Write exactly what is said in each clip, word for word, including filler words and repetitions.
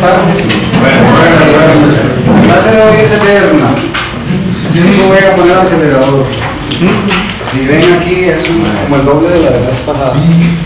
tardes. Bueno, bueno, la clase de hoy es eterna. Así es que voy a poner el acelerador. Si ven aquí, es un, como el doble de la vez pasada.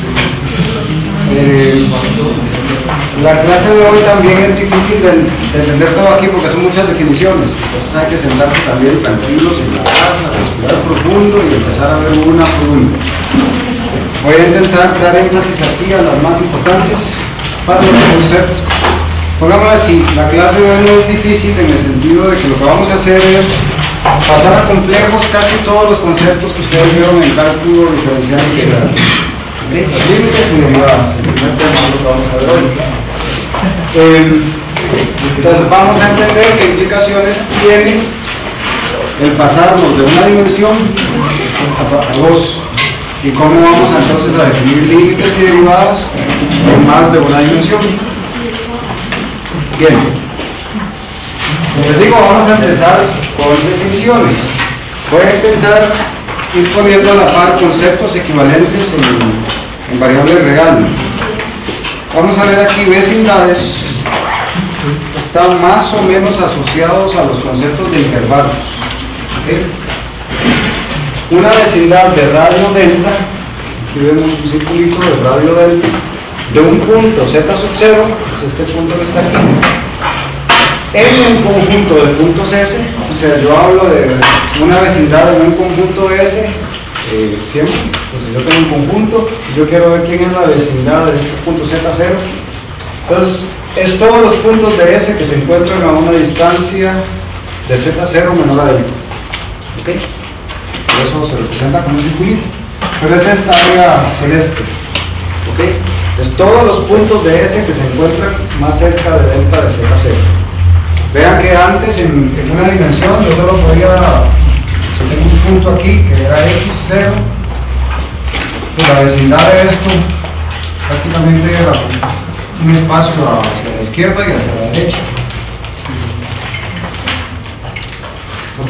Eh, la clase de hoy también es difícil de, de entender todo aquí porque son muchas definiciones. Entonces hay que sentarse también tranquilos en la casa, respirar profundo y empezar a ver una por una. Voy a intentar dar énfasis aquí a las más importantes para los conceptos. Pongámoslo así, la clase de hoy no es difícil en el sentido de que lo que vamos a hacer es pasar a complejos casi todos los conceptos que ustedes vieron en cálculo diferencial integral. ¿Okay? Los límites y derivadas, el primer tema es lo que vamos a ver hoy. Eh, entonces vamos a entender qué implicaciones tiene el pasarnos de una dimensión a, a dos. Y cómo vamos entonces a definir límites y derivadas en más de una dimensión. Bien, como les digo, vamos a empezar con definiciones. Voy a intentar ir poniendo a la par conceptos equivalentes en, en variables real. Vamos a ver aquí vecindades. Están más o menos asociados a los conceptos de intervalos. ¿Okay? Una vecindad de radio delta, aquí vemos un circulito de radio delta, de un punto z sub cero, es este punto que está aquí, en un conjunto de puntos S, o sea, yo hablo de una vecindad en un conjunto S, eh, siempre, entonces yo tengo un conjunto, y yo quiero ver quién es la vecindad de este punto z cero, entonces es todos los puntos de S que se encuentran a una distancia de z cero menor a delta, ¿ok? Eso se representa como un circulito, pero es esta área celeste, ¿ok? Es todos los puntos de S que se encuentran más cerca de delta de z cero. Vean que antes en, en una dimensión yo solo podía, yo tengo un punto aquí que era x cero, pues la vecindad de esto prácticamente era un espacio hacia la izquierda y hacia la derecha, ¿ok?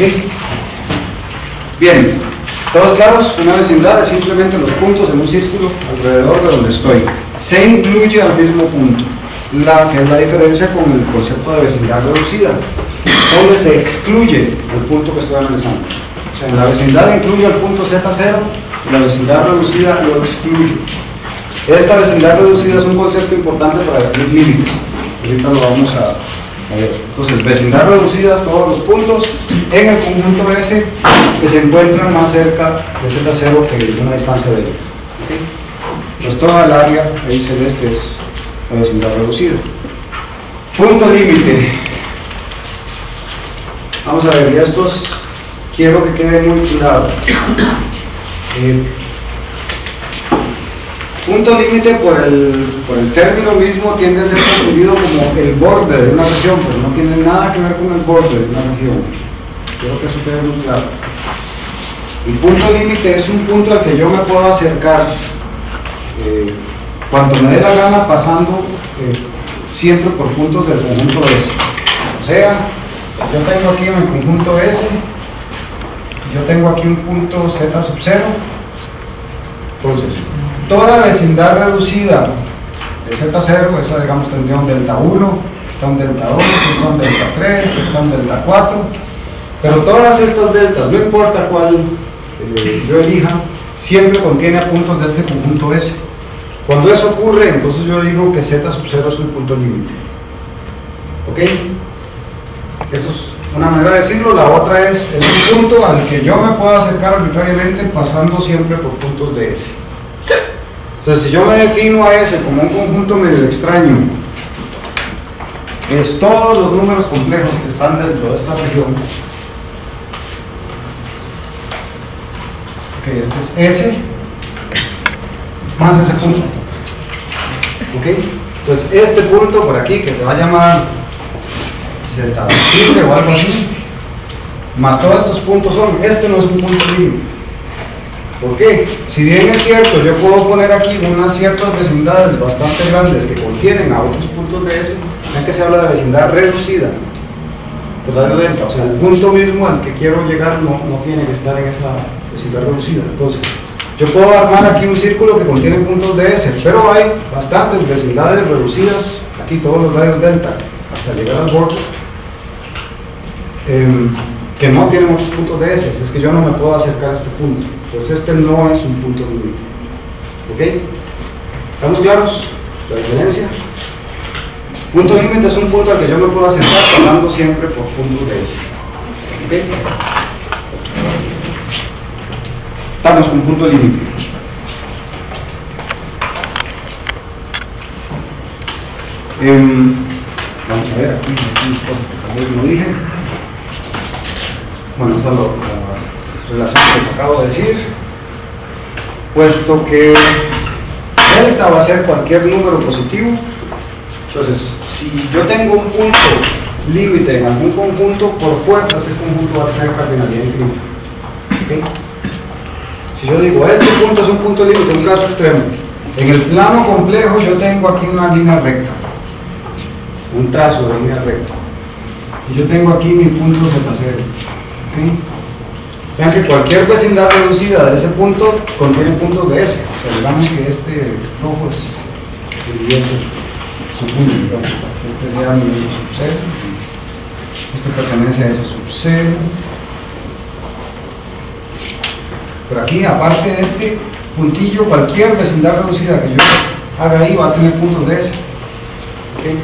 Bien, ¿todos claros? Una vecindad es simplemente los puntos en un círculo alrededor de donde estoy. Se incluye al mismo punto, la que es la diferencia con el concepto de vecindad reducida, donde se excluye el punto que estoy analizando. O sea, en la vecindad incluye el punto z cero, y la vecindad reducida lo excluye. Esta vecindad reducida es un concepto importante para definir límites. Ahorita lo vamos a... A ver, entonces, vecindad reducidas, todos los puntos en el conjunto S que se encuentran más cerca de z cero que de una distancia de delta. ¿Okay? Pues toda el área ahí celeste es la vecindad reducida. Punto límite. Vamos a ver, y estos quiero que quede muy claro. Eh, Punto límite por el, por el término mismo tiende a ser confundido como el borde de una región, pero no tiene nada que ver con el borde de una región. Quiero que eso quede muy claro. El punto límite es un punto al que yo me puedo acercar eh, cuando me dé la gana, pasando eh, siempre por puntos del conjunto S. O sea, yo tengo aquí en el conjunto S, yo tengo aquí un punto z sub cero, entonces toda vecindad reducida de z cero, esa digamos tendría un delta uno, está un delta dos, está un delta tres, está un delta cuatro, pero todas estas deltas, no importa cuál eh, yo elija, siempre contiene puntos de este conjunto S. Cuando eso ocurre, entonces yo digo que z sub cero es un punto límite. ¿Ok? Eso es una manera de decirlo. La otra es el punto al que yo me puedo acercar arbitrariamente pasando siempre por puntos de S. Entonces, si yo me defino a S como un conjunto medio extraño, es todos los números complejos que están dentro de esta región. Ok, este es S más ese punto. Ok, entonces este punto por aquí que te va a llamar Z visible o algo así, más todos estos puntos son, este no es un punto límite. ¿Por qué? Si bien es cierto, yo puedo poner aquí unas ciertas vecindades bastante grandes que contienen a otros puntos de S, ya que se habla de vecindad reducida de radio delta, o sea, el punto mismo al que quiero llegar no, no tiene que estar en esa vecindad reducida. Entonces, yo puedo armar aquí un círculo que contiene puntos de S, pero hay bastantes vecindades reducidas aquí todos los radios delta, hasta llegar al borde, eh, que no tienen muchos puntos de S, es que yo no me puedo acercar a este punto, pues este no es un punto límite. ¿Ok? ¿Estamos claros? La diferencia. Punto límite es un punto al que yo me puedo acercar pasando siempre por puntos de S. ¿Ok? Estamos con punto límite. Um, vamos a ver aquí unas cosas que tal vez no dije. Bueno, esa es la relación que les acabo de decir. Puesto que delta va a ser cualquier número positivo, entonces si yo tengo un punto límite en algún conjunto, por fuerza ese conjunto va a tener cardinalidad infinita. ¿Okay? Si yo digo este punto es un punto límite, un caso extremo, en el plano complejo yo tengo aquí una línea recta, un trazo de línea recta, y yo tengo aquí mi punto Z cero. ¿Okay? Vean que cualquier vecindad reducida de ese punto contiene puntos de S. O sea, digamos que este rojo es el S, su punto, digamos. Este sea mi S sub cero, este pertenece a S sub cero. Pero aquí, aparte de este puntillo, cualquier vecindad reducida que yo haga ahí va a tener puntos de S. ¿Okay?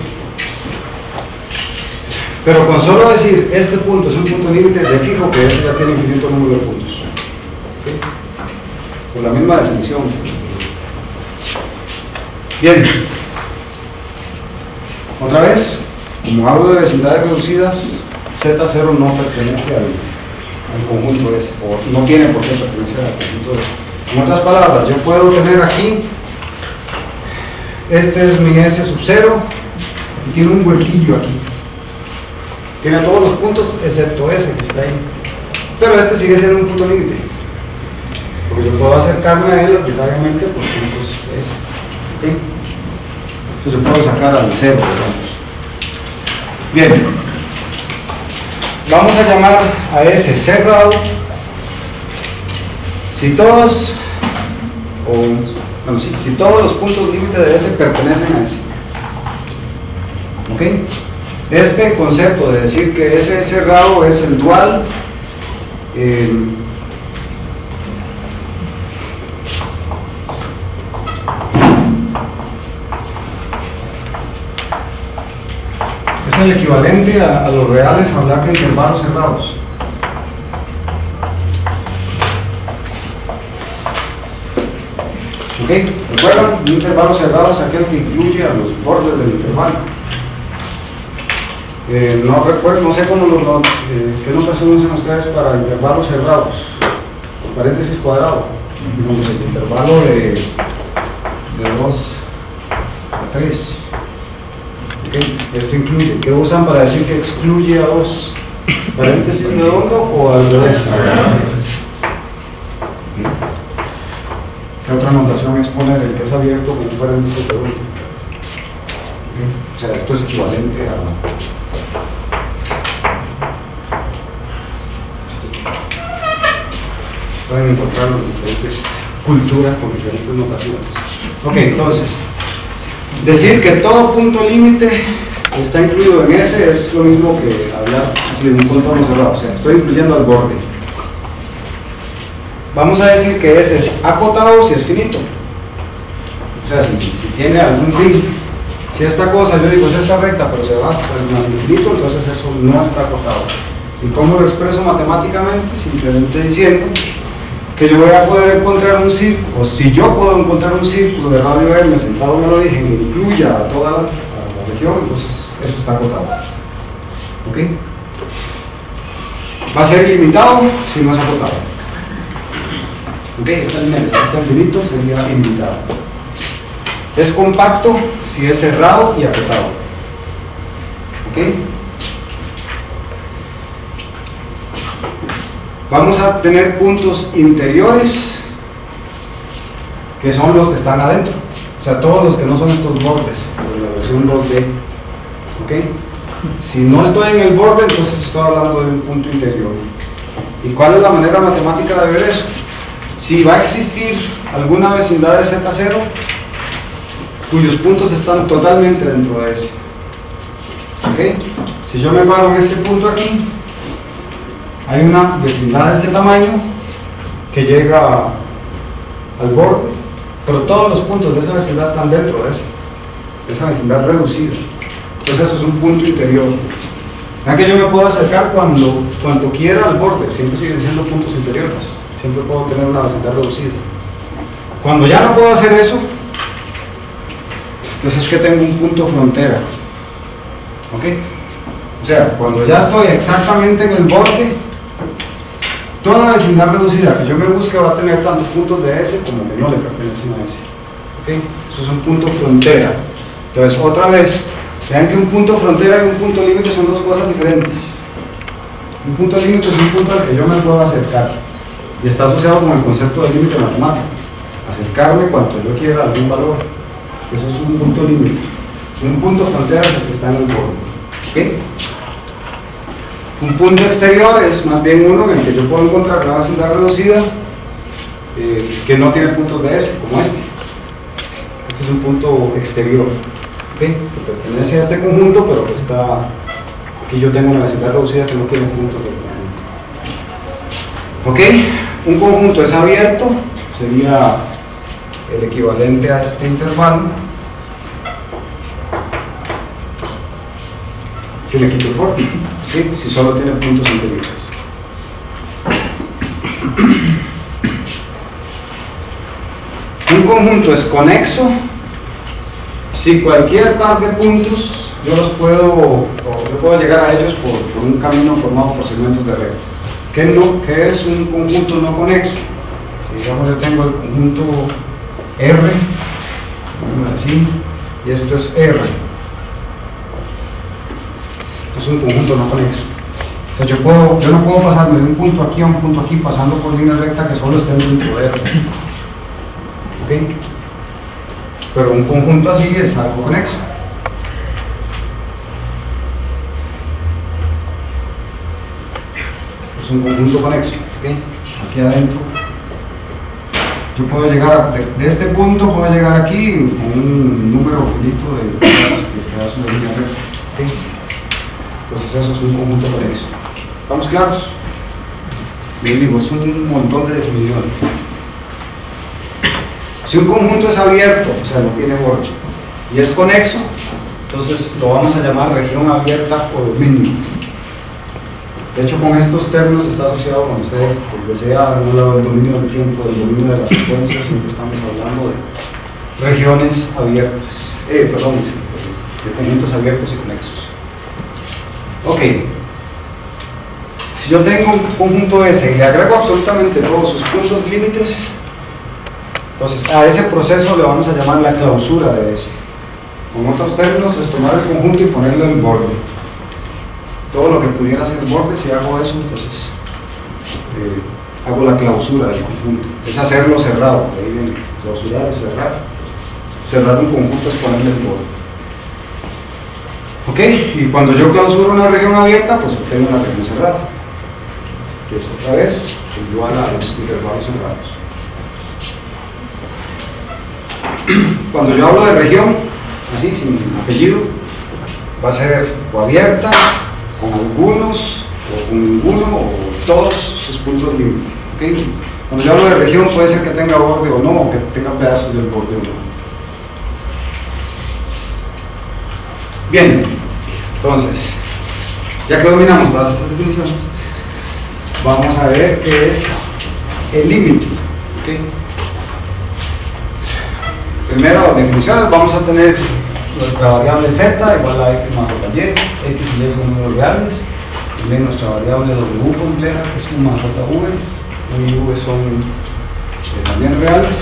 Pero con solo decir este punto es un punto límite, de fijo que este ya tiene infinito número de puntos. ¿Okay? Con la misma definición. Bien. Otra vez, como hablo de vecindades reducidas, Z cero no pertenece al, al conjunto S, o no tiene por qué pertenecer al conjunto S. En otras palabras, yo puedo tener aquí, este es mi S sub cero, y tiene un huequillo aquí. Tiene todos los puntos excepto ese que está ahí, pero este sigue siendo un punto límite porque yo puedo acercarme a él arbitrariamente por puntos S. ¿Okay? Entonces yo puedo sacar al cero, digamos. Bien, vamos a llamar a ese cerrado si todos o, bueno, si, si todos los puntos límite de S pertenecen a S. ¿Ok? Este concepto de decir que ese cerrado es el dual, eh, es el equivalente a, a los reales a hablar de intervalos cerrados. ¿Ok? ¿Recuerdan? Un intervalo cerrado es aquel que incluye a los bordes del intervalo. Eh, no recuerdo, no sé cómo lo, lo eh, qué notación usan ustedes para intervalos cerrados, por paréntesis cuadrado, digamos el intervalo de, de dos a tres. ¿Okay? Esto incluye, ¿qué usan para decir que excluye a dos? ¿Paréntesis redondo o al revés? ¿Qué otra notación es poner el que es abierto con un paréntesis redondo? ¿Okay? O sea, esto es equivalente a pueden encontrar diferentes culturas con diferentes notaciones. Ok, entonces, decir que todo punto límite está incluido en S es lo mismo que hablar así de un contorno cerrado, o sea, estoy incluyendo al borde. Vamos a decir que S es acotado si es finito, o sea, si, si tiene algún fin. Si esta cosa, yo digo, es esta recta, pero se va hasta el más infinito, entonces eso no está acotado. ¿Y cómo lo expreso matemáticamente? Simplemente diciendo que yo voy a poder encontrar un círculo, o si yo puedo encontrar un círculo de radio M sentado en el origen e incluya a toda la, a la región, entonces eso está acotado. ¿Ok? Va a ser ilimitado si no es acotado. ¿Ok? Esta línea que está infinito sería ilimitado. Es compacto si es cerrado y acotado. ¿Ok? Vamos a tener puntos interiores que son los que están adentro, o sea, todos los que no son estos bordes de la versión borde. ¿Ok? Si no estoy en el borde, entonces estoy hablando de un punto interior. ¿Y cuál es la manera matemática de ver eso? Si va a existir alguna vecindad de Z cero, cuyos puntos están totalmente dentro de ese. ¿Ok? Si yo me paro en este punto aquí, hay una vecindad de este tamaño que llega al borde, pero todos los puntos de esa vecindad están dentro de ese, de esa vecindad reducida. Entonces eso es un punto interior. Ya que yo me puedo acercar cuando, cuando quiera al borde, siempre siguen siendo puntos interiores, siempre puedo tener una vecindad reducida. Cuando ya no puedo hacer eso, entonces es que tengo un punto frontera. ¿Ok? O sea, cuando ya estoy exactamente en el borde, toda vecindad reducida que yo me busque va a tener tantos puntos de S como que no le pertenecen a S. ¿Ok? Eso es un punto frontera. Entonces, otra vez, vean que un punto frontera y un punto límite son dos cosas diferentes. Un punto límite es un punto al que yo me puedo acercar y está asociado con el concepto de límite matemático. Acercarme cuanto yo quiera a algún valor. Eso es un punto límite. Un punto frontera es el que está en el borde. ¿Okay? Un punto exterior es más bien uno en el que yo puedo encontrar una vecindad reducida eh, que no tiene puntos de S, como este. Este es un punto exterior, ¿okay? Que pertenece a este conjunto, pero que está aquí yo tengo una vecindad reducida que no tiene puntos de conjunto. ¿Ok? Un conjunto es abierto, sería el equivalente a este intervalo. Si le quito el borde, ¿sí? Si solo tiene puntos interiores. Un conjunto es conexo si cualquier par de puntos yo los puedo, o yo puedo llegar a ellos por, por un camino formado por segmentos de red. ¿Qué, no, ¿Qué es un conjunto no conexo? Si digamos yo tengo el conjunto R, así, y esto es R. Es un conjunto no conexo. O sea, yo, puedo, yo no puedo pasarme de un punto aquí a un punto aquí pasando por línea recta que solo estén dentro de R. ¿Ok? Pero un conjunto así es algo conexo. Es un conjunto conexo. ¿Ok? Aquí adentro. Yo puedo llegar, de, de este punto puedo llegar aquí con un número finito de pedazos de línea recta. ¿Ok? Entonces eso es un conjunto conexo. ¿Estamos claros? Bien, digo, es un montón de definiciones. Si un conjunto es abierto, o sea, no tiene borde, y es conexo, entonces lo vamos a llamar región abierta o dominio. De hecho, con estos términos está asociado con ustedes, porque sea el dominio del tiempo, del dominio de las frecuencias, siempre estamos hablando de regiones abiertas, eh, perdón, de conjuntos abiertos y conexos. Ok, si yo tengo un conjunto S y le agrego absolutamente todos sus puntos límites, entonces a ese proceso le vamos a llamar la clausura de S. Con otros términos es tomar el conjunto y ponerle el borde. Todo lo que pudiera ser borde, si hago eso, entonces eh, hago la clausura del conjunto. Es hacerlo cerrado, de ahí viene clausurar es cerrar. Cerrar un conjunto es ponerle el borde. ¿Ok? Y cuando yo clausuro una región abierta, pues tengo una región cerrada, que es otra vez igual a los intervalos cerrados. Cuando yo hablo de región, así, sin apellido, va a ser o abierta, con algunos, o con ninguno, o todos sus puntos límites. ¿Ok? Cuando yo hablo de región, puede ser que tenga borde o no, o que tenga pedazos del borde o no. Bien, entonces, ya que dominamos todas esas definiciones, vamos a ver qué es el límite. ¿Okay? Primero, definiciones, vamos a tener nuestra variable z igual a x más j y, x y y son números reales, también nuestra variable w compleja, que es u más jv, u y v son eh, también reales,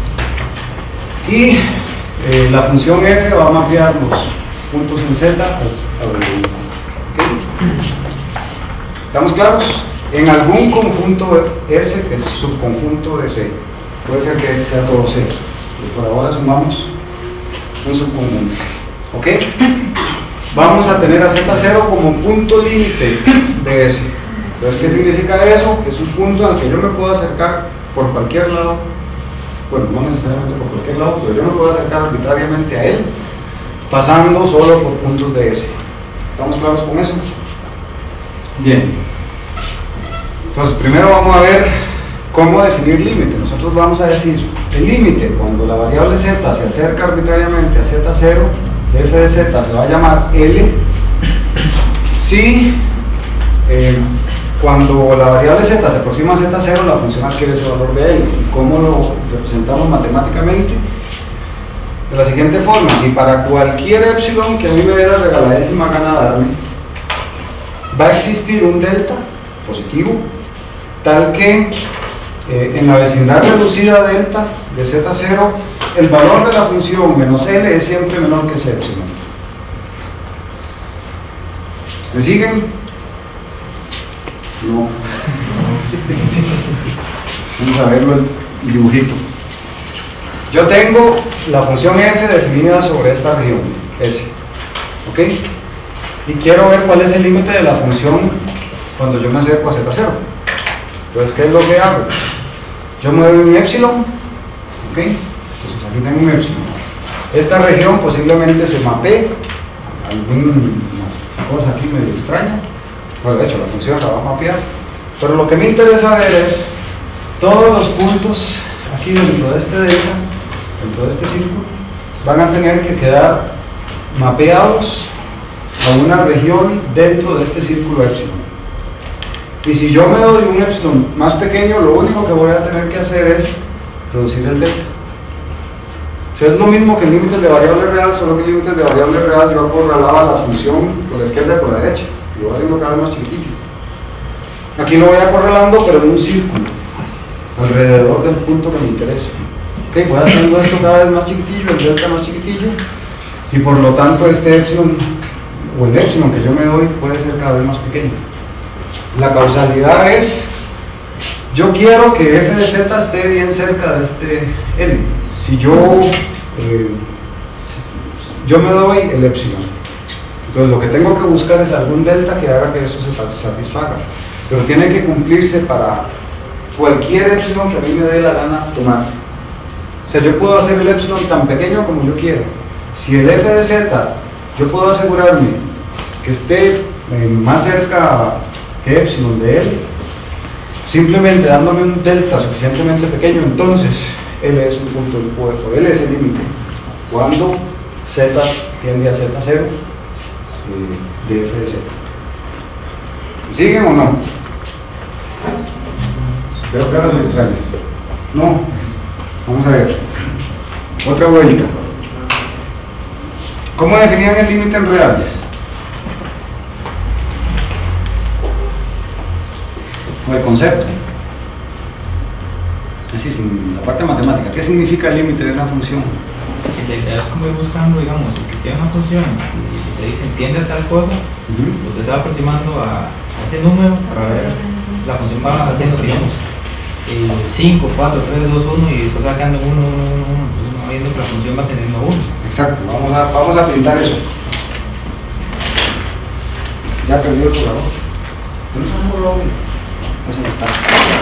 y eh, la función f va a mapear los puntos en z a w. ¿Okay? ¿Estamos claros? En algún conjunto S, que es subconjunto de C, puede ser que ese sea todo C, y por ahora sumamos un subconjunto. ¿Ok? Vamos a tener a Z cero como punto límite de S. Entonces, ¿qué significa eso? Que es un punto al que yo me puedo acercar por cualquier lado bueno, no necesariamente por cualquier lado, pero yo me puedo acercar arbitrariamente a él pasando solo por puntos de S. ¿Estamos claros con eso? Bien. Entonces, primero vamos a ver cómo definir límite. Nosotros vamos a decir el límite cuando la variable z se acerca arbitrariamente a z cero, de f de z se va a llamar L si eh, cuando la variable z se aproxima a z cero, la función adquiere ese valor de L. ¿Y cómo lo representamos matemáticamente? De la siguiente forma: si para cualquier epsilon que a mí me dé la regaladísima gana darme, va a existir un delta positivo tal que eh, en la vecindad reducida delta de z cero el valor de la función menos L es siempre menor que ese epsilon. ¿Me siguen? No. Vamos a verlo el dibujito. Yo tengo la función f definida sobre esta región S, ¿ok? Y quiero ver cuál es el límite de la función cuando yo me acerco a z cero. Entonces, ¿qué es lo que hago? Yo me doy un epsilon, ¿ok? Entonces aquí tengo un epsilon. Esta región posiblemente se mapee a alguna cosa aquí medio extraña. Bueno, de hecho la función la va a mapear. Pero lo que me interesa ver es todos los puntos aquí dentro de este delta, dentro de este círculo, van a tener que quedar mapeados a una región dentro de este círculo epsilon. Y si yo me doy un epsilon más pequeño, lo único que voy a tener que hacer es reducir el delta. O sea, es lo mismo que en límites de variable real, solo que en límites de variable real yo acorralaba la función por la izquierda y por la derecha, y lo voy haciendo cada vez más chiquitillo. Aquí lo voy acorralando, pero en un círculo alrededor del punto que me interesa. Ok, voy haciendo esto cada vez más chiquitillo, el delta más chiquitillo, y por lo tanto este epsilon o el epsilon que yo me doy puede ser cada vez más pequeño. La causalidad es, yo quiero que f de z esté bien cerca de este L. Si yo eh, yo me doy el epsilon, entonces lo que tengo que buscar es algún delta que haga que eso se satisfaga, pero tiene que cumplirse para cualquier epsilon que a mí me dé la gana tomar. O sea, yo puedo hacer el epsilon tan pequeño como yo quiera. Si el f de z yo puedo asegurarme que esté eh, más cerca que epsilon de L, simplemente dándome un delta suficientemente pequeño, entonces L es un punto del cuerpo, L es el límite cuando z tiende a z cero eh, de f de z. ¿Siguen o no? Creo que ahora se extraña. No. Vamos a ver. Otra vuelta. ¿Cómo definían el límite en reales? O el concepto. Es decir, sin la parte matemática. ¿Qué significa el límite de una función? La idea es como ir buscando, digamos, si tiene una función y te dice entiende tal cosa, uh-huh. Usted se va aproximando a ese número para ver la función va haciendo, digamos, cinco, cuatro, tres, dos, uno y después va quedando uno, uno, uno, uno, entonces uno va viendo que la función va teniendo uno. Exacto, vamos a, vamos a pintar eso. Ya perdió el color. No es un color. Eso no está.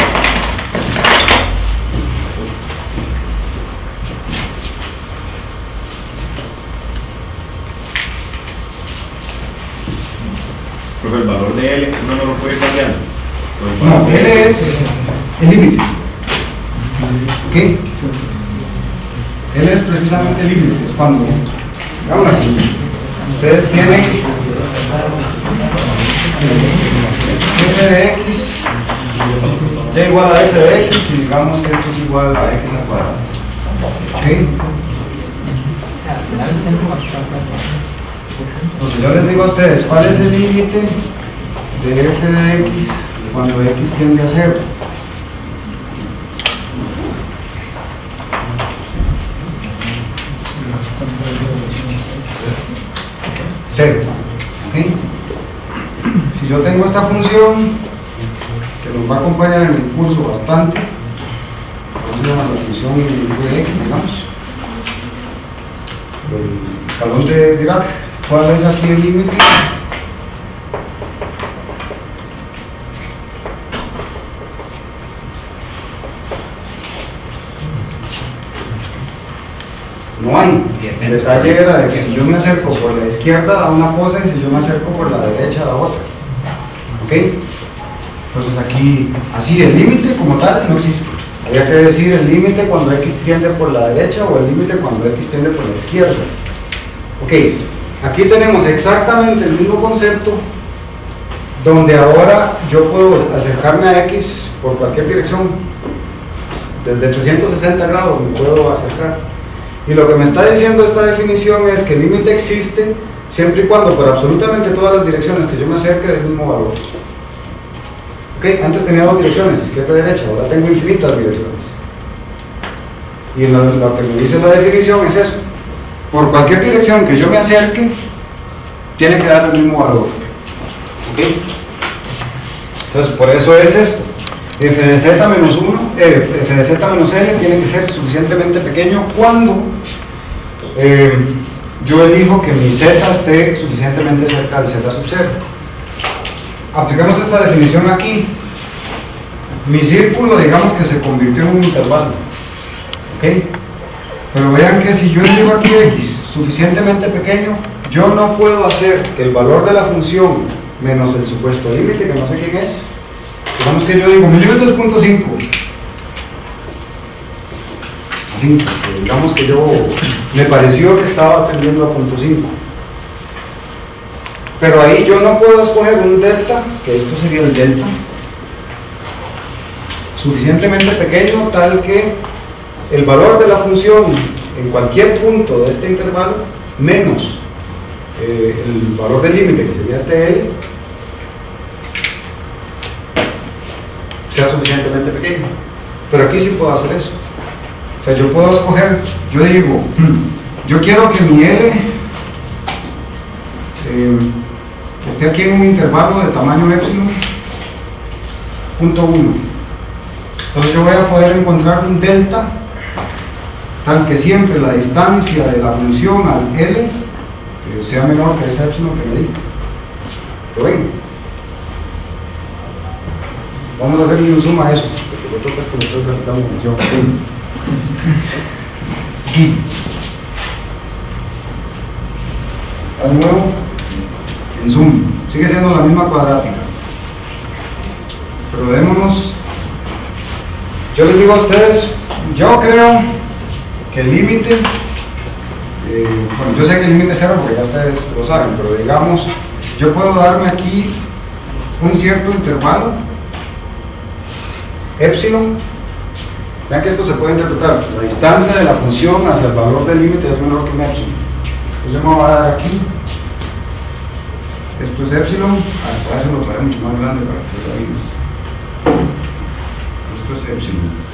Pero el valor de L uno no lo puede cambiar. No, L es el límite. ¿Ok? L es precisamente el límite. Es cuando, digamos así, ustedes tienen f de x y igual a f de x y digamos que esto es igual a x al cuadrado. ¿Ok? Entonces yo les digo a ustedes, ¿cuál es el límite de f de x cuando x tiende a cero? Cero. ¿Okay? Si yo tengo esta función que nos va a acompañar en el curso bastante, vamos a llamar la función de x, digamos, el escalón de Dirac. ¿Cuál es aquí el límite? No hay. El detalle era de que si yo me acerco por la izquierda da una cosa y si yo me acerco por la derecha da otra. ¿Ok? Entonces aquí, así el límite como tal no existe. Habría que decir el límite cuando X tiende por la derecha o el límite cuando X tiende por la izquierda. Ok, aquí tenemos exactamente el mismo concepto, donde ahora yo puedo acercarme a X por cualquier dirección, desde trescientos sesenta grados me puedo acercar. Y lo que me está diciendo esta definición es que el límite existe siempre y cuando por absolutamente todas las direcciones que yo me acerque del mismo valor. Okay, antes tenía dos direcciones, izquierda y derecha, ahora tengo infinitas direcciones. Y lo, lo que me dice la definición es eso. Por cualquier dirección que yo me acerque, tiene que dar el mismo valor. ¿Okay? Entonces, por eso es esto. F de z menos uno, eh, F de z menos L tiene que ser suficientemente pequeño cuando eh, yo elijo que mi z esté suficientemente cerca del z sub cero. Aplicamos esta definición aquí. Mi círculo, digamos que se convirtió en un intervalo. ¿Ok? Pero vean que si yo elijo aquí X suficientemente pequeño, yo no puedo hacer que el valor de la función menos el supuesto límite, que no sé quién es, digamos que yo digo, mi límite es punto cinco. Así, digamos que yo, me pareció que estaba tendiendo a punto cinco. Pero ahí yo no puedo escoger un delta, que esto sería el delta, suficientemente pequeño tal que el valor de la función en cualquier punto de este intervalo menos eh, el valor del límite, que sería este L, sea suficientemente pequeño. Pero aquí sí puedo hacer eso. O sea, yo puedo escoger, yo digo, yo quiero que mi L eh, esté aquí en un intervalo de tamaño epsilon punto uno. Entonces yo voy a poder encontrar un delta tal que siempre la distancia de la función al L eh, sea menor que ese epsilon que me di. ¿Lo ven? Vamos a hacerle un zoom a eso, porque yo creo que es que me estoy practicando demasiado. Aquí. De nuevo, en zoom. Sigue siendo la misma cuadrática. Pero démonos. Yo les digo a ustedes, yo creo que el límite, eh, bueno, yo sé que el límite es cero porque ya ustedes lo saben, pero digamos, yo puedo darme aquí un cierto intervalo, epsilon. Vean que esto se puede interpretar, la distancia de la función hacia el valor del límite es menor que un epsilon. Entonces yo me voy a dar aquí, esto es epsilon, a veces lo trae mucho más grande para que se vea bien. Esto es epsilon.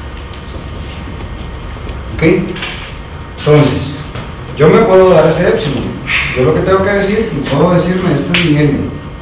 ¿Ok? Entonces, yo me puedo dar ese epsilon. Yo lo que tengo que decir, y puedo decirme, este es mi L.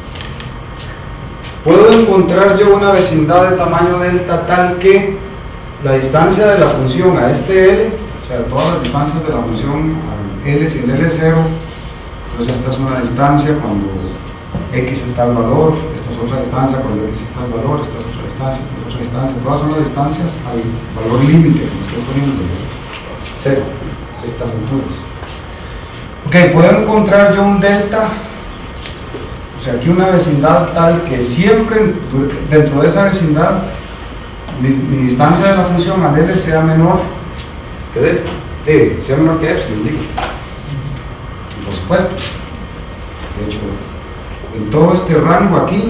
Puedo encontrar yo una vecindad de tamaño delta tal que la distancia de la función a este L, o sea, todas las distancias de la función a L, si el L es cero, entonces esta es una distancia cuando X está al valor, esta es otra distancia cuando X está al valor, esta es otra distancia, esta es otra distancia, todas son las distancias al valor límite que me estoy poniendo, cero, estas alturas. Ok, puedo encontrar yo un delta, o sea, aquí una vecindad tal que siempre dentro de esa vecindad mi, mi distancia de la función al L sea menor que delta, eh, sea menor que epsilon, digo. Por supuesto. De hecho, en todo este rango aquí,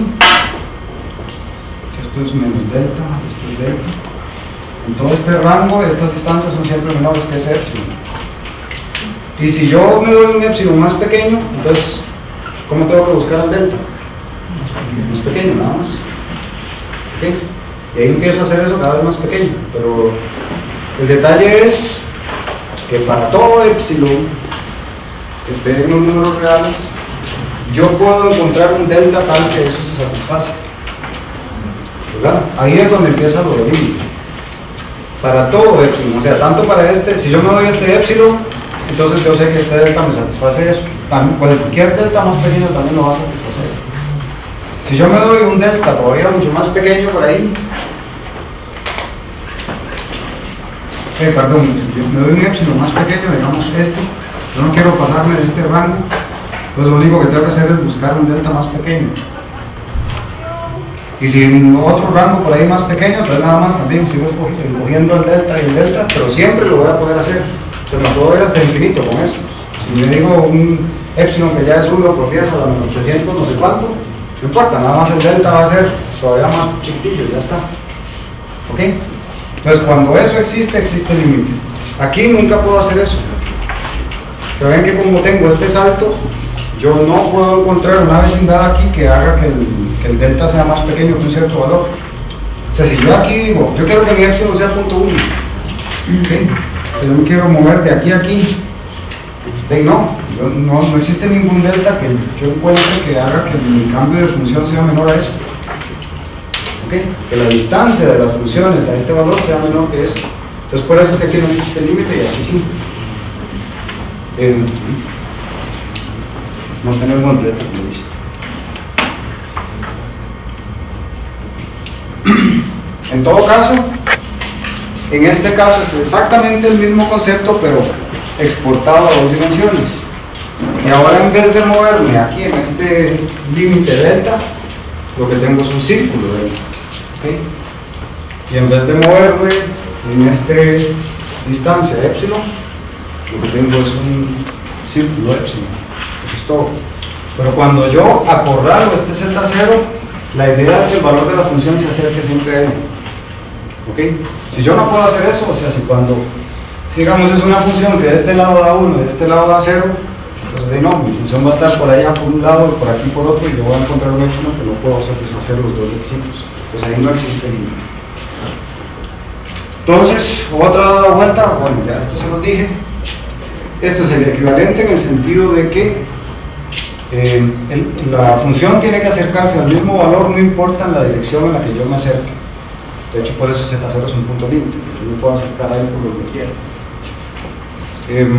esto es menos delta, esto es delta, en todo este rango estas distancias son siempre menores que ese epsilon. Y si yo me doy un epsilon más pequeño, entonces, ¿cómo tengo que buscar el delta? Más pequeño, nada más. ¿Okay? Y ahí empiezo a hacer eso cada vez más pequeño. Pero el detalle es que para todo epsilon que esté en los números reales, yo puedo encontrar un delta tal que eso se satisface. ¿Verdad? Ahí es donde empieza lo del límite. Para todo epsilon, o sea, tanto para este, si yo me doy este epsilon, entonces yo sé que este delta me satisface eso. Cualquier delta más pequeño también lo va a satisfacer. Si yo me doy un delta todavía mucho más pequeño por ahí, eh, perdón, yo me doy un epsilon más pequeño, digamos este, yo no quiero pasarme de este rango, pues lo único que tengo que hacer es buscar un delta más pequeño. Y si en otro rango por ahí más pequeño, entonces nada más también sigo cogiendo el delta y el delta, pero siempre lo voy a poder hacer. Se me puedo ver hasta infinito con eso. Si yo digo un epsilon que ya es uno por diez a la menos trescientos, no sé cuánto, no importa, nada más el delta va a ser todavía más chiquitillo, ya está. ¿Ok? Entonces cuando eso existe, existe el límite. Aquí nunca puedo hacer eso. Pero ven que como tengo este salto, yo no puedo encontrar una vecindad aquí que haga que el, que el delta sea más pequeño que un cierto valor. O sea, si yo aquí digo, yo quiero que mi epsilon sea punto uno, ¿okay? Yo me quiero mover de aquí a aquí, de no, yo, no, no existe ningún delta que yo encuentre que haga que mi cambio de función sea menor a eso. ¿Okay? Que la distancia de las funciones a este valor sea menor que eso. Entonces por eso es que aquí no existe límite y aquí sí. Eh, no tenemos un delta, como dice. En todo caso, en este caso es exactamente el mismo concepto, pero exportado a dos dimensiones. Y ahora en vez de moverme aquí en este límite delta, lo que tengo es un círculo delta. ¿Okay? Y en vez de moverme en esta distancia epsilon, lo que tengo es un círculo epsilon. Eso es todo. Pero cuando yo acorralo este z cero, la idea es que el valor de la función se acerque siempre a él. ¿Okay? Si yo no puedo hacer eso, o sea, si cuando, si digamos es una función que de este lado da uno y de este lado da cero, entonces no, mi función va a estar por allá por un lado y por aquí por otro, y yo voy a encontrar un epsilon que no puedo satisfacer los dos requisitos. Pues ahí no existe límite. Entonces, otra vuelta, bueno, ya esto se lo dije. Esto es el equivalente en el sentido de que eh, el, la función tiene que acercarse al mismo valor, no importa en la dirección en la que yo me acerque. De hecho, por eso z cero es un punto límite, yo me puedo acercar a él por lo que quiera. Eh,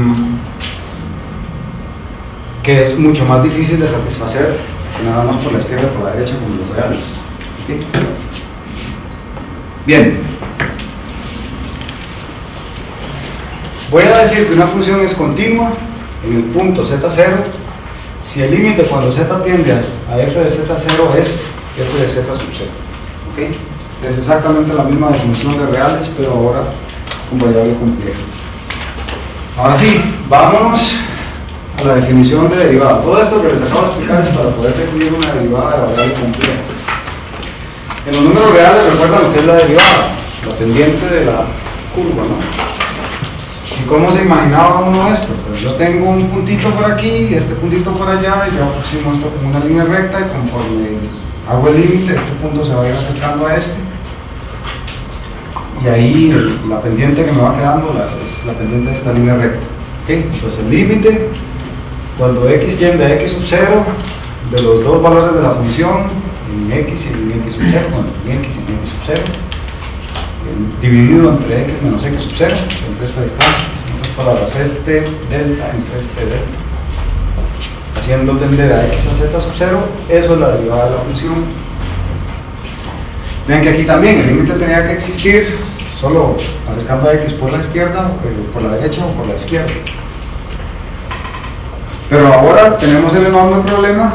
que es mucho más difícil de satisfacer que nada más por la izquierda y por la derecha como los reales. ¿Okay? Bien. Voy a decir que una función es continua en el punto z cero si el límite cuando z tiende a f de z cero es f de z sub cero. ¿Okay? Es exactamente la misma definición de reales, pero ahora con variable compleja. Ahora sí, vámonos a la definición de derivada. Todo esto que les acabo de explicar es para poder definir una derivada de variable compleja. En los números reales recuerdan lo que es la derivada, la pendiente de la curva, ¿no? ¿Y cómo se imaginaba uno esto? Pues yo tengo un puntito por aquí y este puntito por allá, y yo aproximo esto como una línea recta, y conforme hago el límite, este punto se va a ir acercando a este, y ahí el, la pendiente que me va quedando la, es la pendiente de esta línea recta. ¿Okay? Entonces el límite, cuando x tiende a x sub cero, de los dos valores de la función, en x y en x sub cero, bueno, en x y en x sub cero, dividido entre x menos x sub cero, entre esta distancia. En otras palabras, este delta entre este delta, haciendo tender a x a z sub cero, eso es la derivada de la función. Vean que aquí también el límite tenía que existir solo acercando a x por la izquierda, por la derecha o por la izquierda. Pero ahora tenemos el enorme problema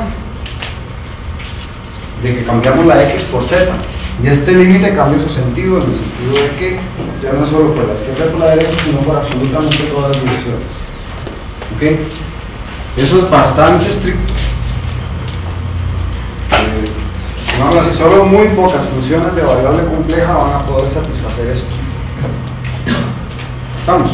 de que cambiamos la x por z, y este límite cambia su sentido, en el sentido de que ya no es solo por la izquierda y por la derecha, sino por absolutamente todas las direcciones. ¿Okay? Eso es bastante estricto. Eh, no, así, solo muy pocas funciones de variable compleja van a poder satisfacer esto. Vamos.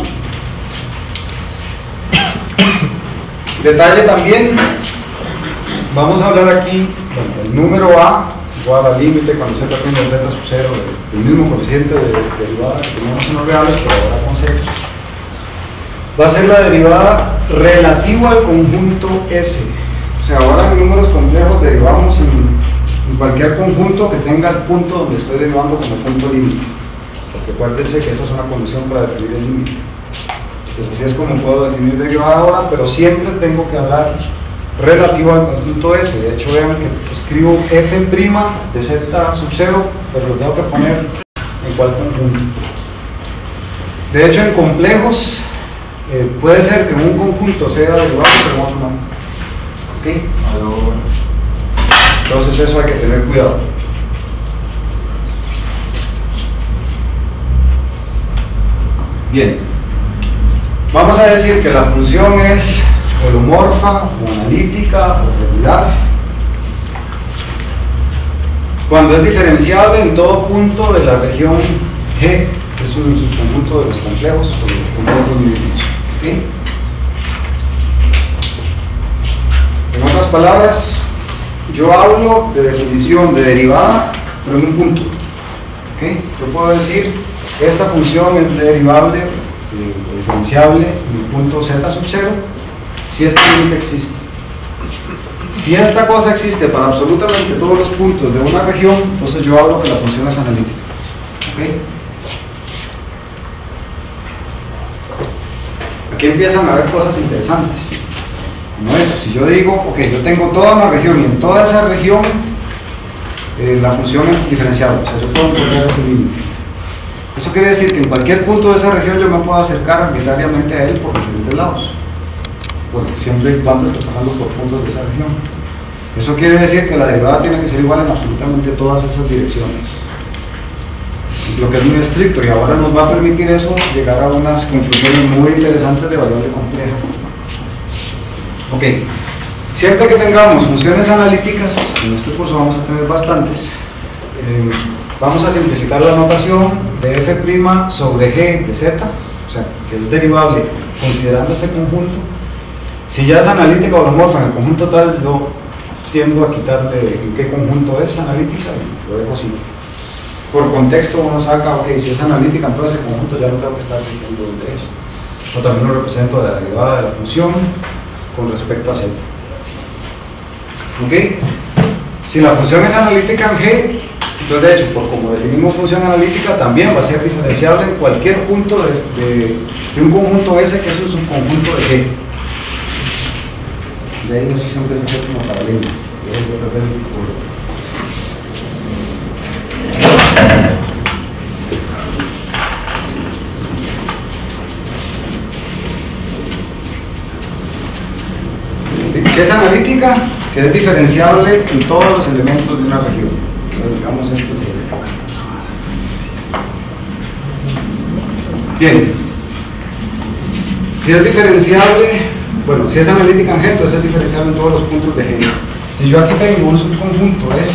Detalle también, vamos a hablar aquí, bueno, el número a igual al límite cuando z tiende a z sub cero, el mismo coeficiente de, de derivada que tenemos en los reales, pero ahora con z. Va a ser la derivada relativa al conjunto S. O sea, ahora en números complejos derivamos en, en cualquier conjunto que tenga el punto donde estoy derivando como punto límite. Porque acuérdense que esa es una condición para definir el límite. Entonces así es como puedo definir derivada ahora, pero siempre tengo que hablar relativo al conjunto S. De hecho, vean que escribo f' de z sub cero, pero lo tengo que poner en cuál conjunto. De hecho, en complejos eh, puede ser que un conjunto sea derivable, pero en otro no. ¿Ok? Entonces eso hay que tener cuidado. Bien, vamos a decir que la función es holomorfa o analítica o regular cuando es diferenciable en todo punto de la región G, que es un subconjunto de los complejos o de los complejos mínicos. ¿Okay? En otras palabras, yo hablo de definición de derivada, pero en un punto. ¿Okay? Yo puedo decir que esta función es derivable o diferenciable en el punto z sub cero si esta límite existe. Si esta cosa existe para absolutamente todos los puntos de una región, entonces yo hablo que la función es analítica. ¿Okay? Aquí empiezan a haber cosas interesantes, como eso. Si yo digo, ok, yo tengo toda una región y en toda esa región eh, la función es diferenciable, o sea, yo puedo encontrar ese límite. Eso quiere decir que en cualquier punto de esa región yo me puedo acercar arbitrariamente a él por diferentes lados. Bueno, siempre y cuando esté pasando por puntos de esa región. Eso quiere decir que la derivada tiene que ser igual en absolutamente todas esas direcciones. Lo que es muy estricto, y ahora nos va a permitir eso llegar a unas conclusiones muy interesantes de variable compleja. Ok, siempre que tengamos funciones analíticas, en este curso vamos a tener bastantes, eh, vamos a simplificar la notación de f' sobre g de z, o sea, que es derivable considerando este conjunto. Si ya es analítica o holomorfa en el conjunto tal, yo tiendo a quitarle en qué conjunto es analítica y lo dejo así. Por contexto uno saca, ok, si es analítica, entonces el conjunto ya no tengo que estar diciendo dónde es. Yo también lo represento de la derivada de la función con respecto a z. Ok, si la función es analítica en g, entonces de hecho, por como definimos función analítica, también va a ser diferenciable en cualquier punto de, de, de un conjunto S que es un subconjunto de g. De ahí no sé siempre se hace como paralelo. ¿Qué es analítica? Que es diferenciable en todos los elementos de una región. Entonces, digamos esto. Bien. Si es diferenciable, bueno, si es analítica en G, entonces es diferenciable en todos los puntos de G. Si yo aquí tengo un subconjunto S,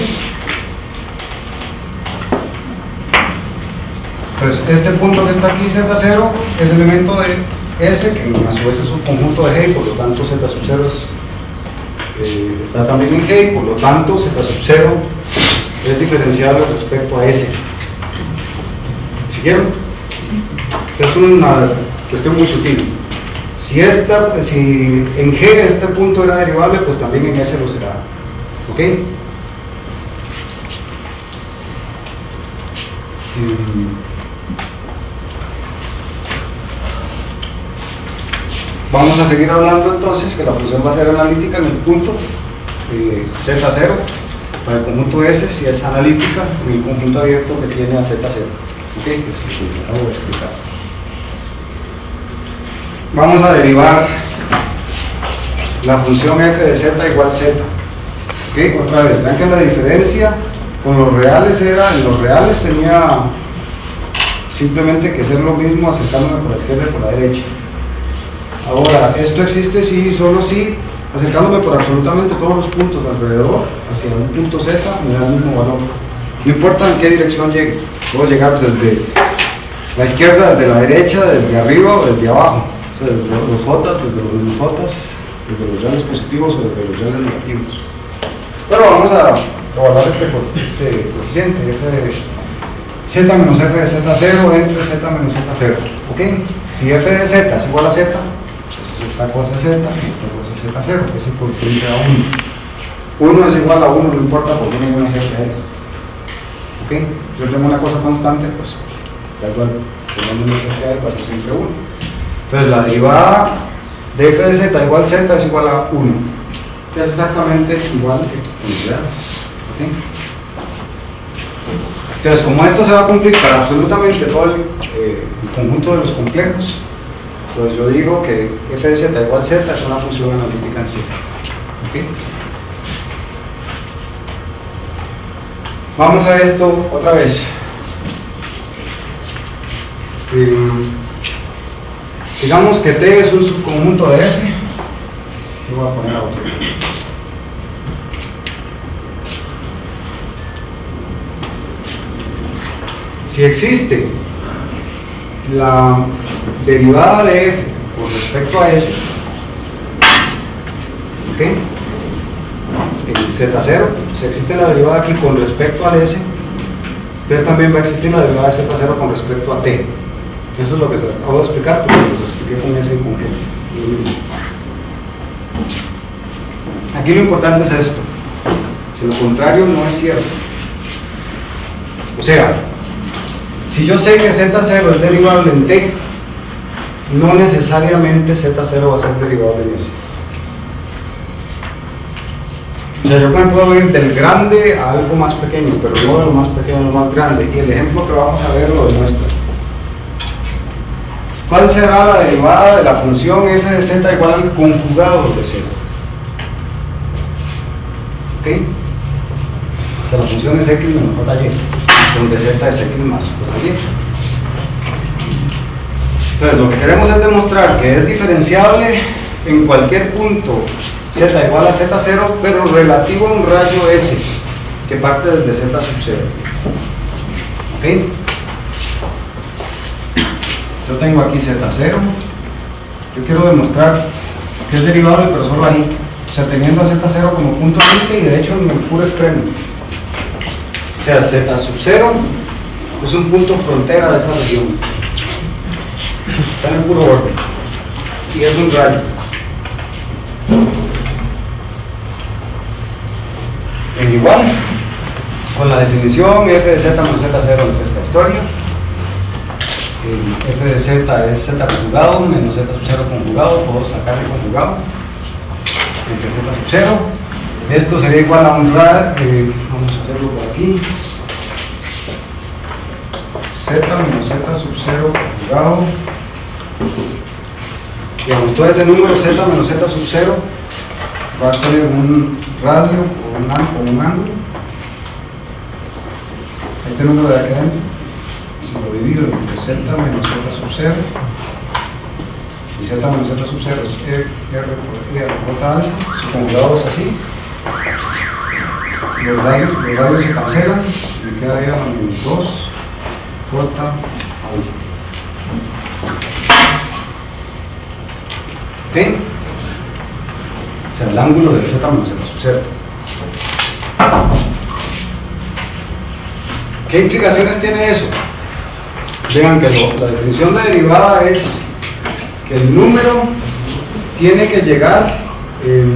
pues este punto que está aquí, Z cero, es elemento de S, que a su vez es un conjunto de G, y por lo tanto Z sub cero es, eh, está también en G, y por lo tanto Z sub cero es diferenciable respecto a S. ¿Siguieron? Es una cuestión muy sutil. Si, esta, si en G este punto era derivable, pues también en S lo será. ¿Ok? Hmm. Vamos a seguir hablando entonces que la función va a ser analítica en el punto eh, Z cero, para el conjunto S, si es analítica en el conjunto abierto que tiene a Z cero. ¿Ok? Que es lo que acabo de explicar. Vamos a derivar la función f de z igual z. ¿Okay? Otra vez, vean que la diferencia con los reales era, en los reales tenía simplemente que ser lo mismo acercándome por la izquierda y por la derecha. Ahora, esto existe sí, solo si acercándome por absolutamente todos los puntos alrededor, hacia un punto z, me da el mismo valor. No importa en qué dirección llegue, puedo llegar desde la izquierda, desde la derecha, desde arriba o desde abajo. O sea, desde los j, desde los j, desde los reales positivos o desde los reales negativos. Pero vamos a evaluar este, este coeficiente f de z menos f de z cero entre z menos z cero. ¿Ok? Si f de z es igual a z, entonces esta cosa es z y esta cosa es z cero, que es el coeficiente a uno. uno es igual a uno, no importa por qué ninguna cerca de él. ¿Ok? Yo tengo una cosa constante, pues da igual, teniendo una cerca de él va a ser siempre uno. Entonces la derivada de f de z igual z es igual a uno, que es exactamente igual que con los reales. ¿Okay? Entonces, como esto se va a cumplir para absolutamente todo el, eh, el conjunto de los complejos, entonces yo digo que f de z igual z es una función analítica en sí. ¿Okay? Vamos a esto otra vez. Eh, digamos que T es un subconjunto de S. Yo voy a poner a otro. Si existe la derivada de f con respecto a S, ¿ok? En z cero, si existe la derivada aquí con respecto al S, entonces también va a existir la derivada de z cero con respecto a T. Eso es lo que se acabo de explicar, porque lo expliqué con S en concreto. Aquí lo importante es esto. Si lo contrario no es cierto. O sea, si yo sé que z cero es derivable en T, no necesariamente z cero va a ser derivable en S. O sea, yo me puedo ir del grande a algo más pequeño, pero no de lo más pequeño a lo más grande. Y el ejemplo que vamos a ver lo demuestra. ¿Cuál será la derivada de la función f de z igual al conjugado de z? ¿Ok? O sea, la función es x menos jy, donde z es x más jy. Entonces, lo que queremos es demostrar que es diferenciable en cualquier punto z igual a z cero, pero relativo a un rayo S que parte desde z sub cero. ¿Ok? Yo tengo aquí z cero. Yo quiero demostrar que es derivable, pero solo ahí. O sea, teniendo a z cero como punto límite y de hecho en el puro extremo. O sea, z sub cero es un punto frontera de esa región. Está en el puro borde. Y es un rayo. En igual, con la definición f de z menos z cero de esta historia, el f de z es z conjugado menos z sub cero conjugado, puedo sacar el conjugado entre z sub cero. Esto sería igual a un radio, eh, vamos a hacerlo por aquí, z menos z sub cero conjugado, digamos, todo ese número z menos z sub cero va a tener un radio o un, o un ángulo. Este número de aquí adentro, si lo divido entre z menos z sub cero, y z menos z sub cero es r por r rota alfa, su conjugado es así. Los radios, los radios se cancelan, me queda ahí a menos dos rota alfa. ¿Ok? O sea, el ángulo de z menos z sub cero. ¿Qué implicaciones tiene eso? Vean que lo, la definición de derivada es que el número tiene que llegar eh,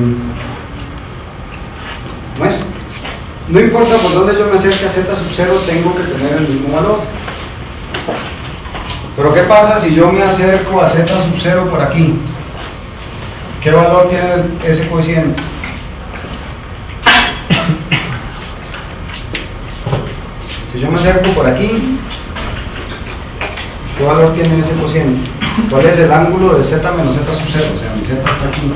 ¿cómo es? No importa por dónde yo me acerque a z sub cero, tengo que tener el mismo valor. Pero ¿qué pasa si yo me acerco a z sub cero por aquí? ¿Qué valor tiene ese coeficiente? Si yo me acerco por aquí, ¿qué valor tiene ese cociente? ¿Cuál es el ángulo de z menos z sub cero? O sea, mi z está aquí.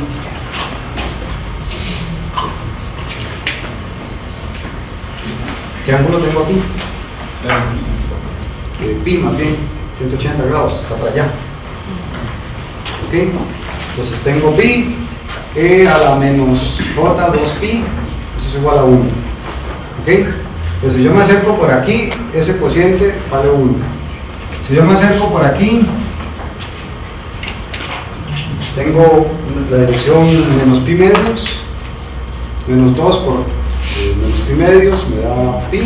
¿Qué ángulo tengo aquí? Eh, pi más bien, ciento ochenta grados, está para allá. ¿Ok? Entonces tengo pi, e a la menos j dos pi, eso es igual a uno. ¿Ok? Entonces si yo me acerco por aquí, ese cociente vale uno. Si yo me acerco por aquí, tengo la dirección menos pi medios, menos dos por eh, menos pi medios me da pi.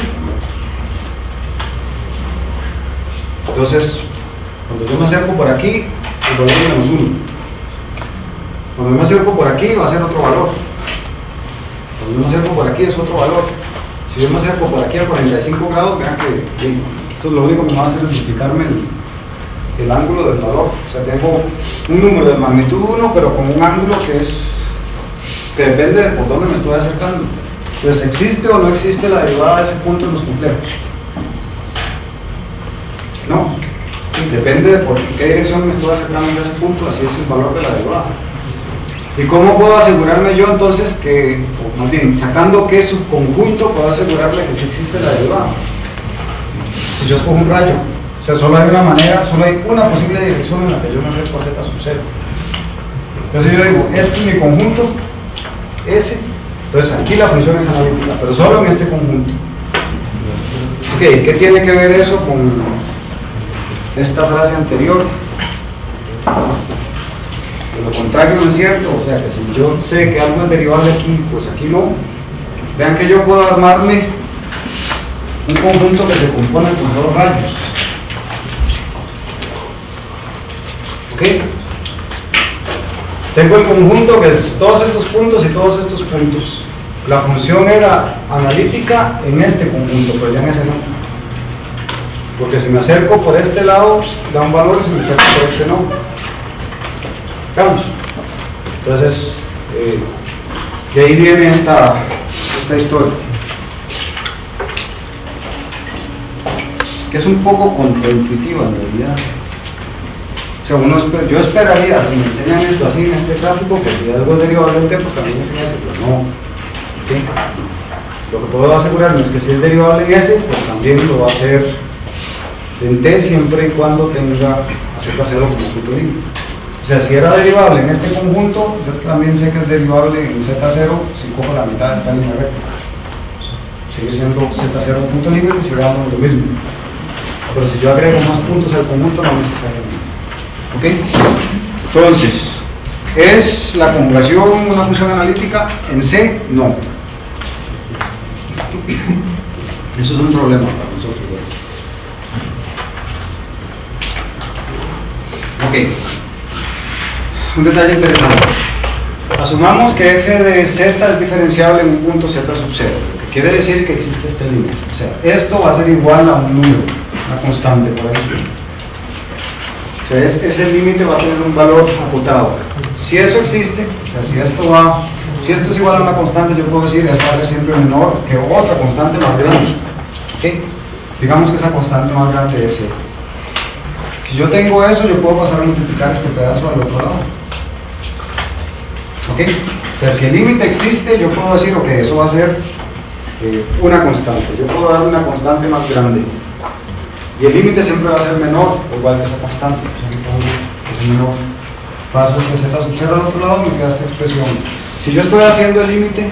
Entonces, cuando yo me acerco por aquí, el valor es menos uno. Cuando yo me acerco por aquí, va a ser otro valor. Cuando yo me acerco por aquí, es otro valor. Si yo me acerco por aquí a cuarenta y cinco grados, vean que, que esto lo único que me va a hacer es multiplicarme el, el ángulo del valor. O sea, tengo un número de magnitud uno, pero con un ángulo que es que depende de por dónde me estoy acercando. Entonces, ¿existe o no existe la derivada de ese punto en los complejos? No, depende de por qué dirección me estoy acercando a ese punto, así es el valor de la derivada. ¿Y cómo puedo asegurarme yo entonces que, o más bien, sacando qué subconjunto puedo asegurarle que sí existe la derivada? Si yo escojo un rayo, o sea, solo hay una manera, solo hay una posible dirección en la que yo me acerco a z sub cero. Entonces yo digo, este es mi conjunto, ese, entonces aquí la función es analítica, pero solo en este conjunto. Ok, ¿qué tiene que ver eso con esta frase anterior? De lo contrario no es cierto, o sea que si yo sé que algo es derivable aquí, pues aquí no. Vean que yo puedo armarme un conjunto que se compone con dos rayos. ¿Ok? Tengo el conjunto que es todos estos puntos y todos estos puntos. La función era analítica en este conjunto, pero ya en ese no. Porque si me acerco por este lado, da un valor, y si me acerco por este no. Vamos. Entonces, eh, de ahí viene esta, esta historia. Que es un poco contraintuitiva en realidad. O sea, uno esper, yo esperaría, si me enseñan esto así en este gráfico, que si algo es derivable en T, pues también enseña ese, pero no. ¿Okay? Lo que puedo asegurarme es que si es derivable en S, pues también lo va a hacer en T siempre y cuando tenga a Z cero como punto límite. O sea, si era derivable en este conjunto, yo también sé que es derivable en Z cero si cojo la mitad de esta línea recta. Sigue siendo Z cero punto límite y sigue dando lo mismo. Pero si yo agrego más puntos al conjunto, no necesariamente. ¿Ok? Entonces, ¿es la conjugación una función analítica? En C, no. Eso es un problema para nosotros. Ok. Un detalle interesante. Asumamos que f de z es diferenciable en un punto z sub cero, lo que quiere decir que existe este límite. O sea, esto va a ser igual a un número, una constante por ahí. O sea, es, ese límite va a tener un valor acotado. Si eso existe, o sea, si esto va, si esto es igual a una constante, yo puedo decir que esto va a ser siempre menor que otra constante más grande. ¿Okay? Digamos que esa constante más grande es c. Si yo tengo eso, yo puedo pasar a multiplicar este pedazo al otro lado. ¿Ok? O sea, si el límite existe, yo puedo decir, ok, eso va a ser eh, una constante. Yo puedo dar una constante más grande. Y el límite siempre va a ser menor o igual que esa constante. O sea, que puedo es menor. Paso este z sub cero al otro lado, me queda esta expresión. Si yo estoy haciendo el límite,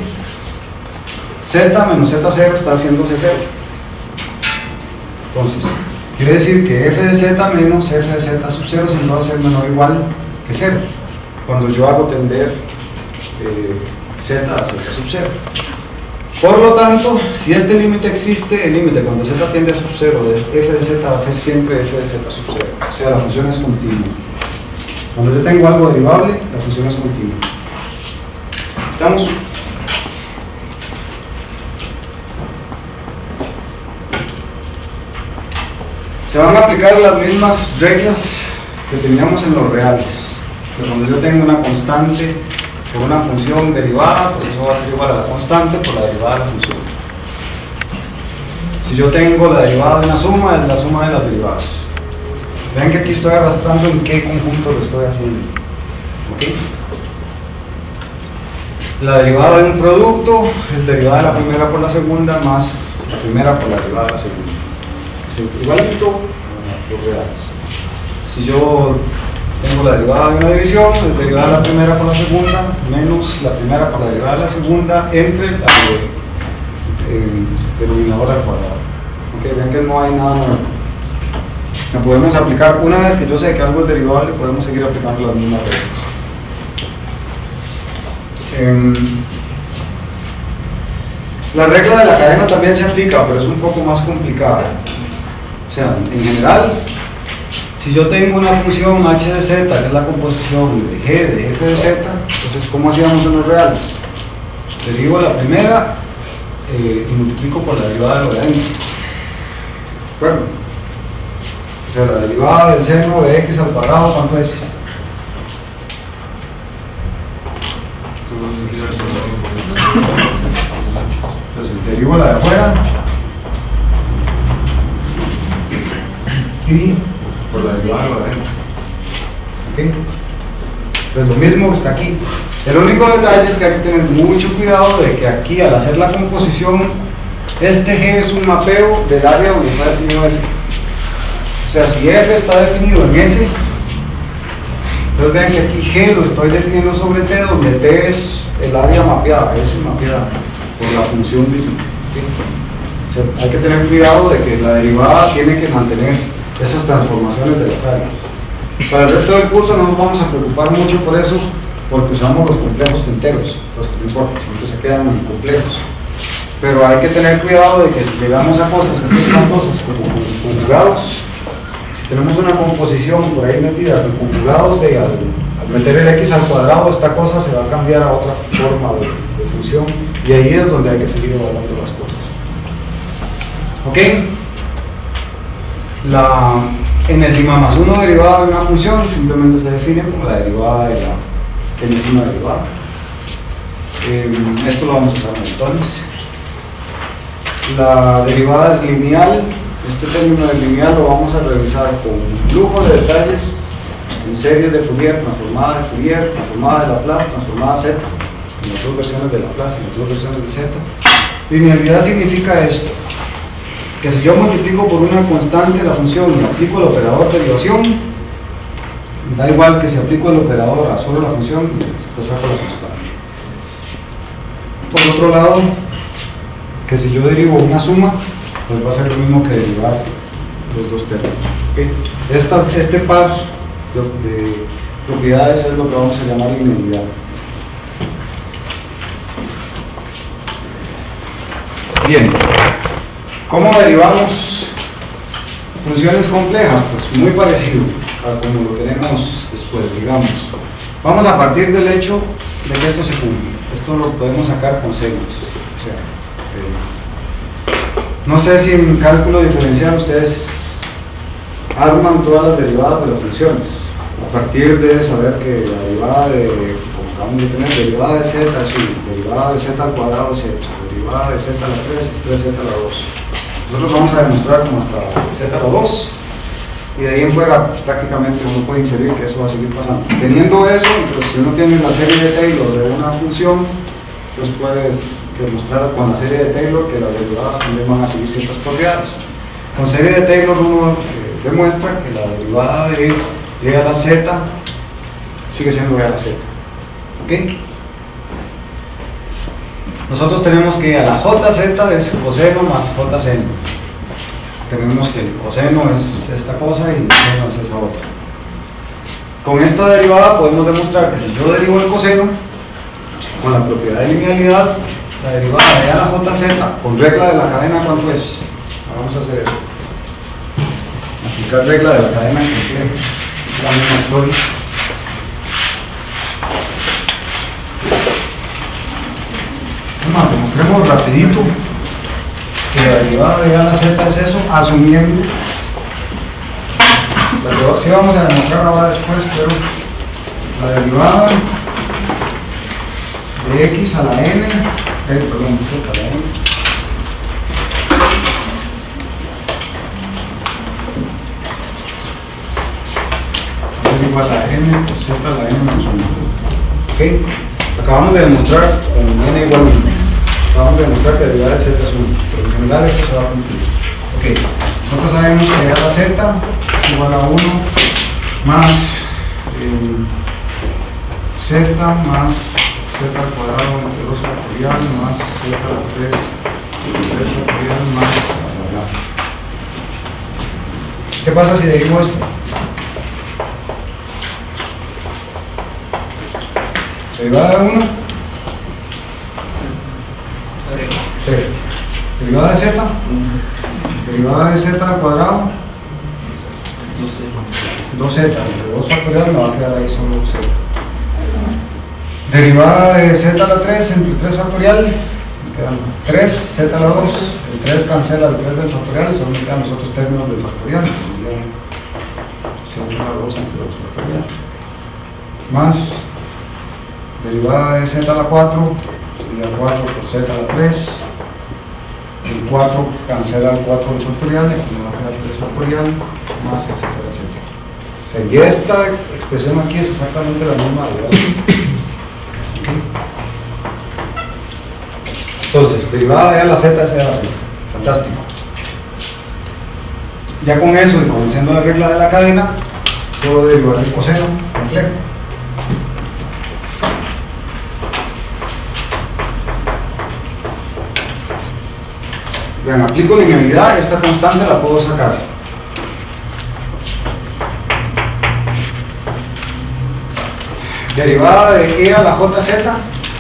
z menos z cero está haciendo c cero. Entonces, quiere decir que f de z menos f de z sub cero siempre va a ser menor o igual que cero. Cuando yo hago tender eh, z a z sub cero. Por lo tanto, si este límite existe, el límite cuando z tiende a sub cero de f de z va a ser siempre f de z sub cero. O sea, la función es continua. Cuando yo tengo algo derivable, la función es continua. ¿Estamos? Se van a aplicar las mismas reglas que teníamos en los reales. Que cuando yo tengo una constante por una función derivada, pues eso va a ser igual a la constante por la derivada de la función. Si yo tengo la derivada de una suma, es la suma de las derivadas. Vean que aquí estoy arrastrando en qué conjunto lo estoy haciendo. ¿Okay? La derivada de un producto es derivada de la primera por la segunda más la primera por la derivada de la segunda. Igualito a los reales. Si yo tengo la derivada de una división, es derivada de la primera por la segunda menos la primera por la derivada de la segunda entre la de, eh, denominador al cuadrado. Ok, ven que no hay nada nuevo. La podemos aplicar una vez que yo sé que algo es derivable, podemos seguir aplicando las mismas reglas. Eh, la regla de la cadena también se aplica, pero es un poco más complicada. O sea, en general, si yo tengo una función h de z, que es la composición de g de f de z, entonces, ¿cómo hacíamos en los reales? Derivo la primera eh, y multiplico por la derivada de lo de adentro. ¿De acuerdo? O sea, la derivada del seno de x al cuadrado, ¿cuánto es? Entonces, derivo la de afuera. y por la derivada logarítmica. ¿Ok? Pues lo mismo está aquí. El único detalle es que hay que tener mucho cuidado de que aquí, al hacer la composición, este G es un mapeo del área donde está definido F. O sea, si F está definido en S, entonces vean que aquí G lo estoy definiendo sobre T, donde T es el área mapeada, S mapeada por la función misma. ¿Okay? O sea, hay que tener cuidado de que la derivada tiene que mantener esas transformaciones de las áreas. Para el resto del curso no nos vamos a preocupar mucho por eso, porque usamos los complejos enteros, los no importa, siempre se quedan complejos. Pero hay que tener cuidado de que si llegamos a cosas que son cosas como conjugados, si tenemos una composición por ahí metida con conjugados, de al, al meter el x al cuadrado, esta cosa se va a cambiar a otra forma de, de función, y ahí es donde hay que seguir evaluando las cosas. ¿Ok? La enésima más uno derivada de una función simplemente se define como la derivada de la enésima derivada. Eh, esto lo vamos a usar en montones. La derivada es lineal. Este término de lineal lo vamos a revisar con lujo de detalles en series de Fourier, transformada de Fourier, transformada de Laplace, transformada Z, en las dos versiones de Laplace, en las dos versiones de Z. Linealidad significa esto, que si yo multiplico por una constante la función y aplico el operador de derivación, da igual que si aplico el operador a solo la función, pues saco la constante. Por otro lado, que si yo derivo una suma, pues va a ser lo mismo que derivar los dos términos. ¿Okay? Esta, este par de, de propiedades es lo que vamos a llamar linealidad. Bien, ¿cómo derivamos funciones complejas? Pues muy parecido a como lo tenemos después, digamos. Vamos a partir del hecho de que esto se cumple. Esto lo podemos sacar con series. O sea, eh, no sé si en cálculo diferencial ustedes arman todas las derivadas de las funciones a partir de saber que la derivada de, como acabamos de tener, derivada de z es uno, derivada de z al cuadrado es z, derivada de z a la tres es tres z a la dos. Nosotros vamos a demostrar como hasta z a la dos, y de ahí en fuera prácticamente uno puede inferir que eso va a seguir pasando. Teniendo eso, entonces si uno tiene la serie de Taylor de una función, pues puede demostrar con la serie de Taylor que las derivadas también van a seguir ciertas propiedades. Con serie de Taylor uno eh, demuestra que la derivada de e a la z sigue siendo e a la z. ¿Ok? Nosotros tenemos que a la jz es coseno más jseno. Tenemos que el coseno es esta cosa y el seno es esa otra. Con esta derivada podemos demostrar que si yo derivo el coseno con la propiedad de linealidad, la derivada de a la jz con regla de la cadena, ¿cuánto es? Vamos a hacer eso. Aplicar regla de la cadena que es la misma historia. Bueno, demostremos rapidito que la derivada de a la z es eso, asumiendo. La sí vamos a demostrar ahora después, pero la derivada de x a la n, eh, perdón, z a la n, es igual a n por z a la n menos uno. ¿Ok? Acabamos de demostrar con n igual a uno. Acabamos de demostrar que la derivada de z es uno, pero en general esto se va a cumplir. Ok, nosotros sabemos que a la z es igual a uno más eh, z más z al cuadrado entre dos factorial más z a la tres tres factorial más bla, bla. ¿Qué pasa si derivo esto? Derivada de uno, cero. Derivada de z, derivada de z al cuadrado, dos z, entre dos factoriales me va a quedar ahí solo z. Derivada de z a la tres entre tres factorial, me quedan tres, z a la dos, el tres cancela el tres del factorial y solo me quedan los otros términos del factorial. z a la dos entre dos factorial. Más derivada de z a la cuatro, sería cuatro por z a la tres, el cuatro cancela el cuatro del factorial, y aquí me va a quedar tres factorial, más etcétera, etcétera. O sea, y esta expresión aquí es exactamente la misma, ¿verdad? Okay. Entonces, derivada de A a la Z es E a la Z. Fantástico. Ya con eso y conociendo la regla de la cadena, puedo derivar el coseno complejo. Vean, aplico linealidad, esta constante la puedo sacar. Derivada de E a la J Z.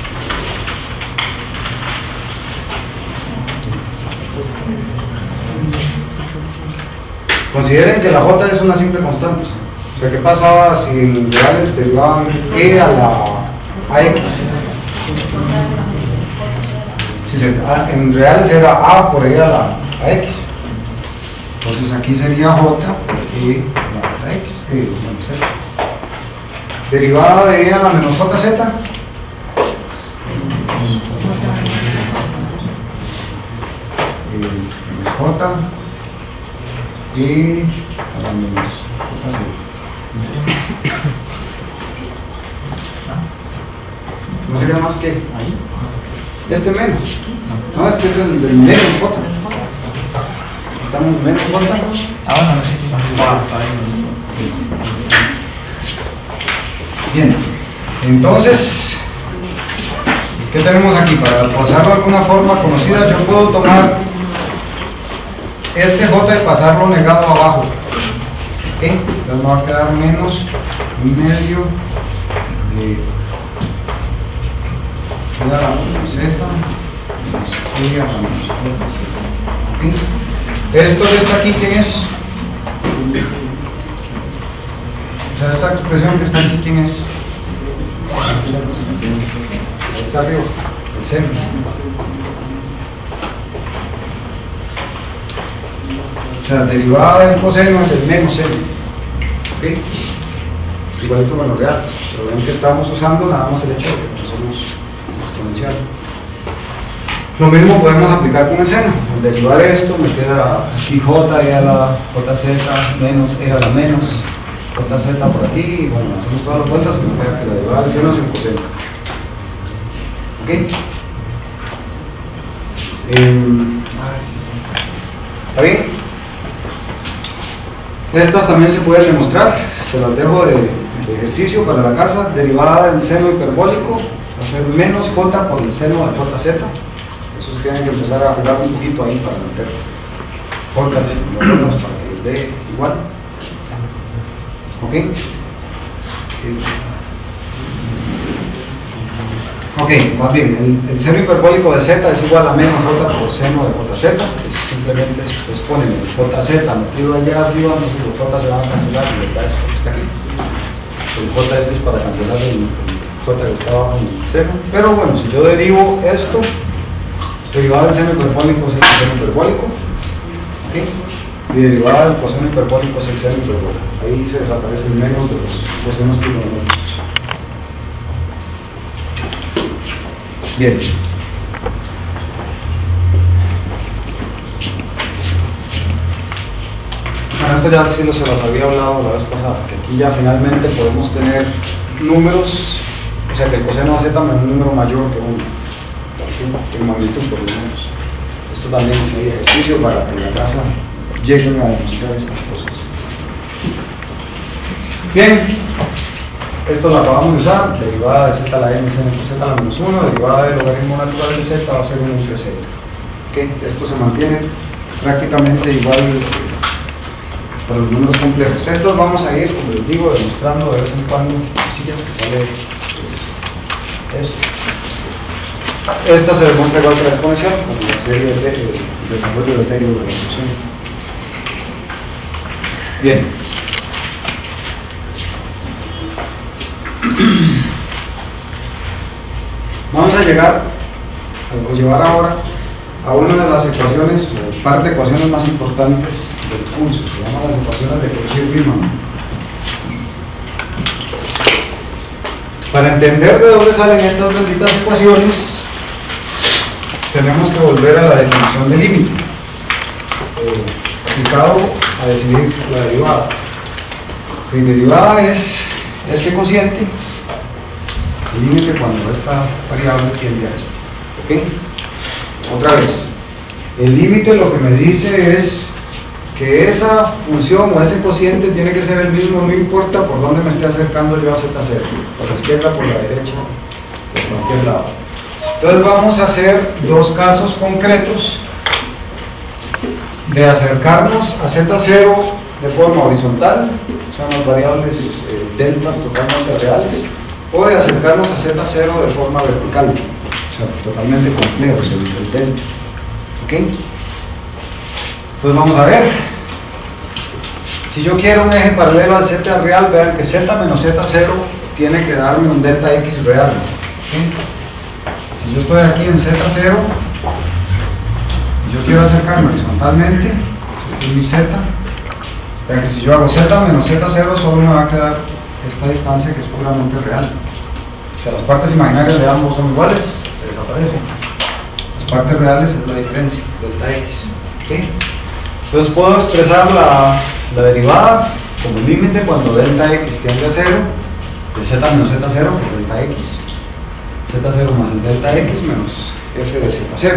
Consideren que la J es una simple constante. O sea, ¿qué pasaba si en reales derivaban E a la a X? Si se, a, en reales era A por E a la a X. Entonces aquí sería J por E a la J X. E menos Z. Derivada de E a la menos J Z. Menos J. Y a la menos J Z. ¿No sería más que ahí? Este menos. No, este es el del menos J. Estamos menos J. Ah, bueno, sí, sí. Ah, está bien. Bien. Entonces, ¿qué tenemos aquí? Para pasarlo de alguna forma conocida, yo puedo tomar este J y pasarlo negado abajo. ¿Ok? Entonces me va a quedar menos medio de a la menos Z menos E a la menos J Z. ¿Ok? Esto de esta aquí, ¿quién es? O sea, esta expresión que está aquí, ¿quién es? Ahí está arriba, el seno. O sea, derivada del coseno es el menos seno. ¿Ok? Igualito con lo real. Pero ven que estamos usando nada más el hecho de que conocemos exponencial. Lo mismo podemos aplicar con el seno. Al derivar esto me queda aquí J e a la Jz menos E a la menos Jz por aquí. Y bueno, hacemos todas las vueltas y me queda que la derivada del seno es el coseno. ¿Ok? Eh, ¿Está bien? Estas también se pueden demostrar, se las dejo de, de ejercicio para la casa. Derivada del seno hiperbólico va a ser menos J por el seno de Jz. Esos tienen que empezar a jugar un poquito ahí para meter J y los para que les dé igual. ¿Ok? Ok, más bien, el, el seno hiperbólico de Z es igual a menos J por seno de Jz. Es simplemente si ustedes ponen el Jz metido allá arriba, entonces los J se van a cancelar y les da esto que está aquí. El J este es para cancelar el, el J que está abajo en el seno. Pero bueno, si yo derivo esto, derivada del seno hiperbólico es el coseno hiperbólico. ¿Okay? Y derivada del coseno hiperbólico es el seno hiperbólico. Ahí se desaparece el menos de los cosenos trigonométricos. Bien. Bueno, esto ya sí lo se los había hablado la vez pasada, que aquí ya finalmente podemos tener números, o sea que el coseno de Z es un número mayor que uno, en magnitud por lo menos. Esto también es ejercicio para que en la casa lleguen a demostrar estas cosas. Bien. Esto lo acabamos de usar, derivada de Z a la n, seno por Z a la menos uno, derivada del logaritmo natural de Z va a ser uno entre Z. ¿Okay? Esto se mantiene prácticamente igual para los números complejos. Estos vamos a ir, como les digo, demostrando de vez en cuando cosillas que sale esto. Esta se demuestra igual que la exponencial, como la serie de, de desarrollo de teoría de la función. Bien. Vamos a llegar, o llevar ahora, a una de las ecuaciones, el par de ecuaciones más importantes del curso, se llaman las ecuaciones de Cauchy-Riemann. Para entender de dónde salen estas benditas ecuaciones, tenemos que volver a la definición del límite, eh, aplicado a definir la derivada. La derivada es este cociente, el límite cuando esta variable tiende a este. ¿Ok? Otra vez, el límite lo que me dice es que esa función o ese cociente tiene que ser el mismo, no importa por dónde me esté acercando yo a z cero, por la izquierda, por la derecha, por cualquier lado. Entonces vamos a hacer dos casos concretos de acercarnos a z cero de forma horizontal, son las variables eh, deltas totalmente reales, o de acercarnos a z cero de forma vertical, o sea, totalmente complejo, o sea, el delta. ¿Ok? Entonces vamos a ver, si yo quiero un eje paralelo al z real, vean que z menos z cero tiene que darme un delta x real. ¿Okay? Si yo estoy aquí en z cero, yo quiero acercarme horizontalmente, este es mi z, vean que si yo hago z menos z cero, solo me va a quedar esta distancia que es puramente real. O sea, las partes imaginarias de ambos son iguales, se desaparecen. Las partes reales es la diferencia, delta x. ¿Okay? Entonces puedo expresar la, la derivada como límite cuando delta x tiende a cero, de z menos z cero por delta x. Z cero más el delta x menos f de z cero.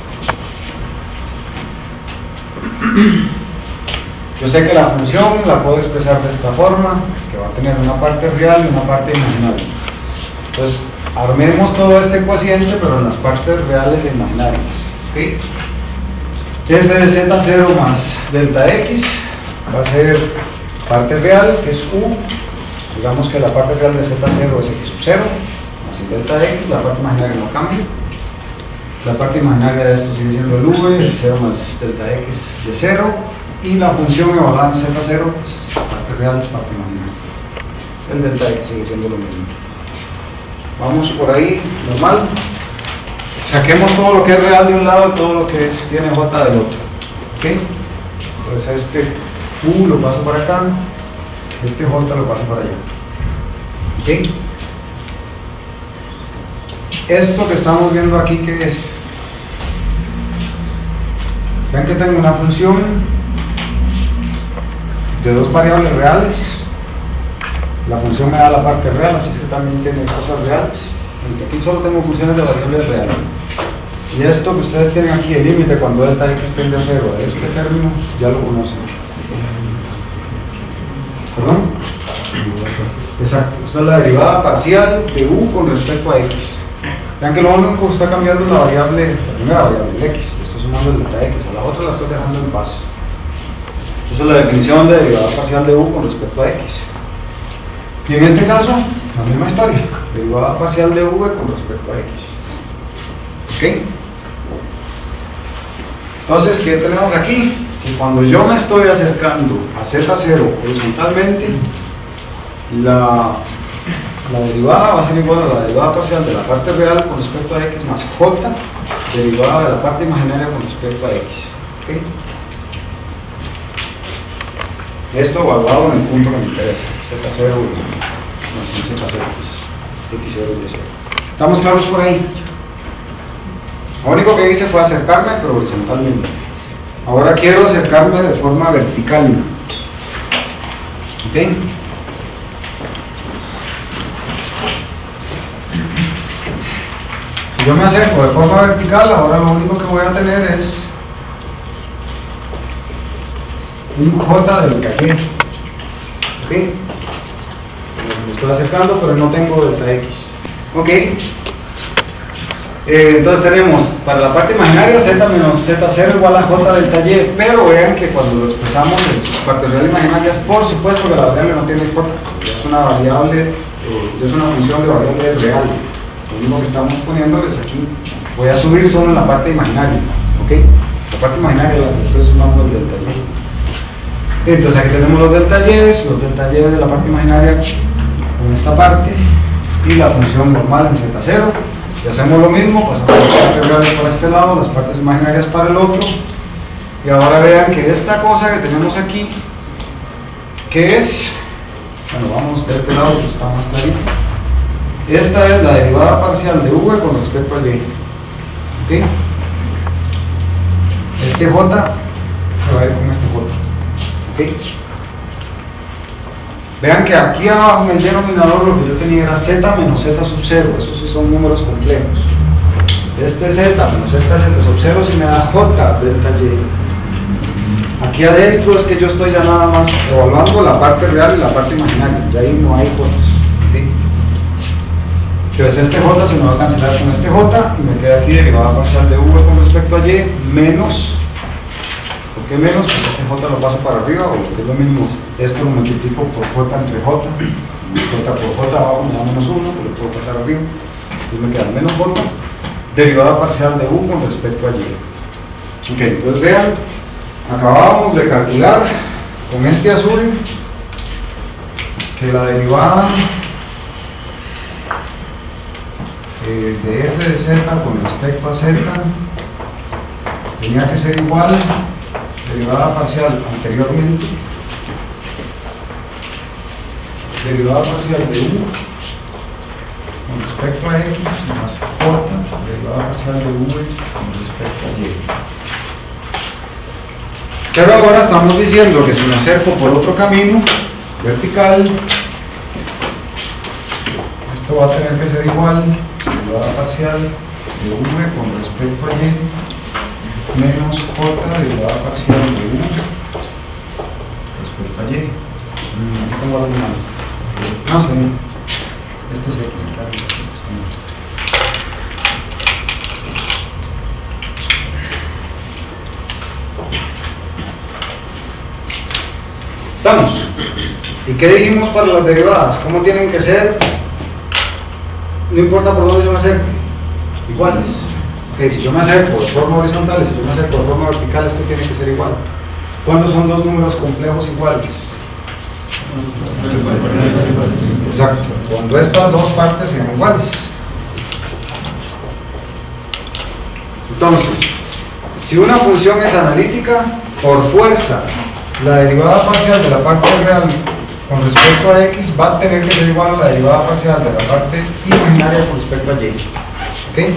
Yo sé que la función la puedo expresar de esta forma, que va a tener una parte real y una parte imaginaria. Entonces, armemos todo este cociente, pero en las partes reales e imaginarias. ¿Okay? F de z cero más delta x va a ser parte real, que es u. Digamos que la parte real de z cero es x sub cero, más el delta x, la parte imaginaria no cambia. La parte imaginaria de esto sigue siendo el v, el cero más delta x de cero, y la función evaluada en z cero, pues, parte real, parte imaginaria. El delta x sigue siendo lo mismo. Vamos por ahí, normal. Saquemos todo lo que es real de un lado y todo lo que es, tiene j del otro. ¿Ok? Entonces este u lo paso para acá, este j lo paso para allá. ¿Ok? Esto que estamos viendo aquí, ¿qué es? Ven que tengo una función de dos variables reales. La función me da la parte real, así que también tiene cosas reales. Aquí solo tengo funciones de variables reales. Y esto que ustedes tienen aquí, el límite cuando delta x tiende a cero, de este término, ya lo conocen. ¿Perdón? Exacto. Esta es la derivada parcial de u con respecto a x. Vean que lo único que está cambiando es la variable, la primera variable, el x. Estoy sumando el delta x, a la otra la estoy dejando en paz. Esa es la definición de derivada parcial de u con respecto a x. Y en este caso, la misma historia, derivada parcial de v con respecto a x. ¿Ok? Entonces, ¿qué tenemos aquí? Que cuando yo me estoy acercando a z cero horizontalmente, la, la derivada va a ser igual a la derivada parcial de la parte real con respecto a x más j, derivada de la parte imaginaria con respecto a x. ¿Ok? Esto evaluado en el punto que me interesa, z cero más z cero, x cero y y cero. ¿Estamos claros por ahí? Lo único que hice fue acercarme, pero horizontalmente. Ahora quiero acercarme de forma vertical. ¿Ok? Si yo me acerco de forma vertical, ahora lo único que voy a tener es un j delta y. ¿Ok? Me estoy acercando, pero no tengo delta x. ¿Ok? Eh, entonces tenemos para la parte imaginaria z menos z cero igual a j delta y, pero vean que cuando lo expresamos en sus partes reales imaginarias, por supuesto que la variable no tiene j, es una variable, eh, es una función de variable real. Lo único que estamos poniendo es aquí, voy a subir solo en la parte imaginaria. ¿Ok? La parte imaginaria la que estoy sumando el delta y. Entonces aquí tenemos los delta y, los delta y de la parte imaginaria en esta parte y la función normal en z cero. Y hacemos lo mismo, pasamos las partes reales para este lado, las partes imaginarias para el otro. Y ahora vean que esta cosa que tenemos aquí, que es, bueno, vamos de este lado que está más clarito. Esta es la derivada parcial de v con respecto al y. ¿Ok? este J se va a ir con este J. ¿Okay? Vean que aquí abajo en el denominador lo que yo tenía era Z menos Z sub cero, esos sí son números complejos. Este Z menos este Z sub cero si me da J delta Y. Aquí adentro es que yo estoy ya nada más evaluando la parte real y la parte imaginaria, ya ahí no hay J. ¿Sí? Entonces este J se me va a cancelar con este J y me queda aquí derivada parcial de V con respecto a Y menos. ¿Por qué menos? Porque este J lo paso para arriba, o lo que es lo mismo, esto lo multiplico por J entre J. J por J abajo me da menos uno, pero lo puedo pasar arriba. Entonces me queda menos J, derivada parcial de U con respecto a Y. Ok, entonces vean, acabábamos de calcular con este azul que la derivada eh, de f de z con respecto a z tenía que ser igual derivada parcial anteriormente, derivada parcial de U con respecto a X más J, derivada parcial de V con respecto a Y. Pero ahora estamos diciendo que si me acerco por otro camino vertical, esto va a tener que ser igual derivada parcial de V con respecto a Y menos J derivada parcial de U respecto a Y. Aquí tengo algo mal. No sé. Este es X. Estamos. ¿Y qué dijimos para las derivadas? ¿Cómo tienen que ser? No importa por dónde yo me acerque. Iguales. Okay, si yo me acerco de forma horizontal y si yo me acerco de forma vertical, esto tiene que ser igual. ¿Cuándo son dos números complejos iguales? Exacto. Cuando estas dos partes sean iguales. Entonces, si una función es analítica, por fuerza, la derivada parcial de la parte real con respecto a X va a tener que ser igual a la derivada parcial de la parte imaginaria con respecto a Y. ¿Ok?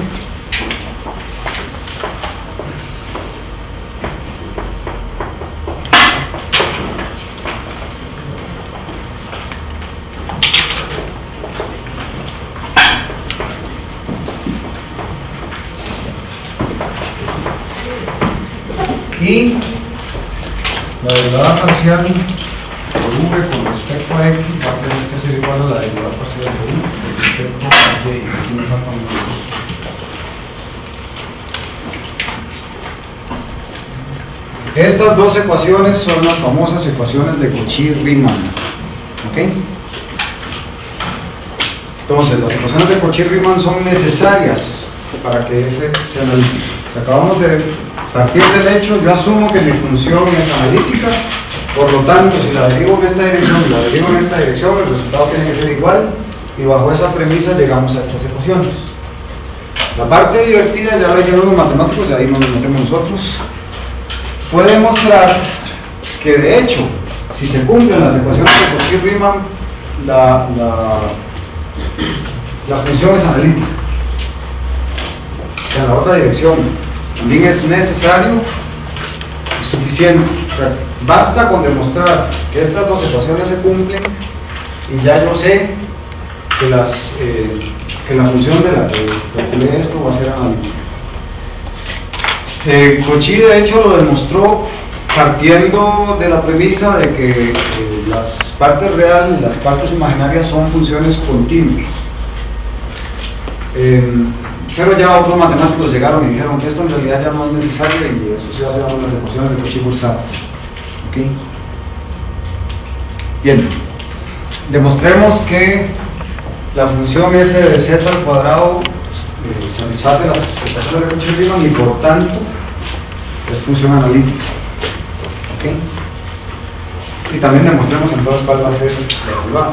Y la derivada parcial de V con respecto a X va a tener que ser igual a la derivada parcial de U con respecto a Y. Aquí me faltan dos. Estas dos ecuaciones son las famosas ecuaciones de Cauchy-Riemann. ¿Ok? Entonces, las ecuaciones de Cauchy-Riemann son necesarias para que F sea analítica. Acabamos de partir del hecho, yo asumo que mi función es analítica, por lo tanto, si la derivo en esta dirección y la derivo en esta dirección, el resultado tiene que ser igual, y bajo esa premisa llegamos a estas ecuaciones. La parte divertida ya la hicieron los matemáticos, y ahí nos metemos nosotros. Fue demostrar que de hecho, si se cumplen las ecuaciones de Cauchy-Riemann, la, la, la función es analítica. En la otra dirección también es necesario y suficiente. O sea, basta con demostrar que estas dos ecuaciones se cumplen y ya yo sé que, las, eh, que la función de la que calculé esto va a ser analítica. Eh, Cauchy de hecho lo demostró partiendo de la premisa de que eh, las partes reales y las partes imaginarias son funciones continuas. Eh, Pero ya otros matemáticos llegaron y dijeron que esto en realidad ya no es necesario y eso se hace con las ecuaciones de Cauchy-Boursin. ¿Okay? Bien, demostremos que la función f de z al cuadrado eh, satisface las ecuaciones de Cauchy-Riemann y por tanto es función analítica. ¿Okay? Y también demostremos entonces cuál va a ser la derivada.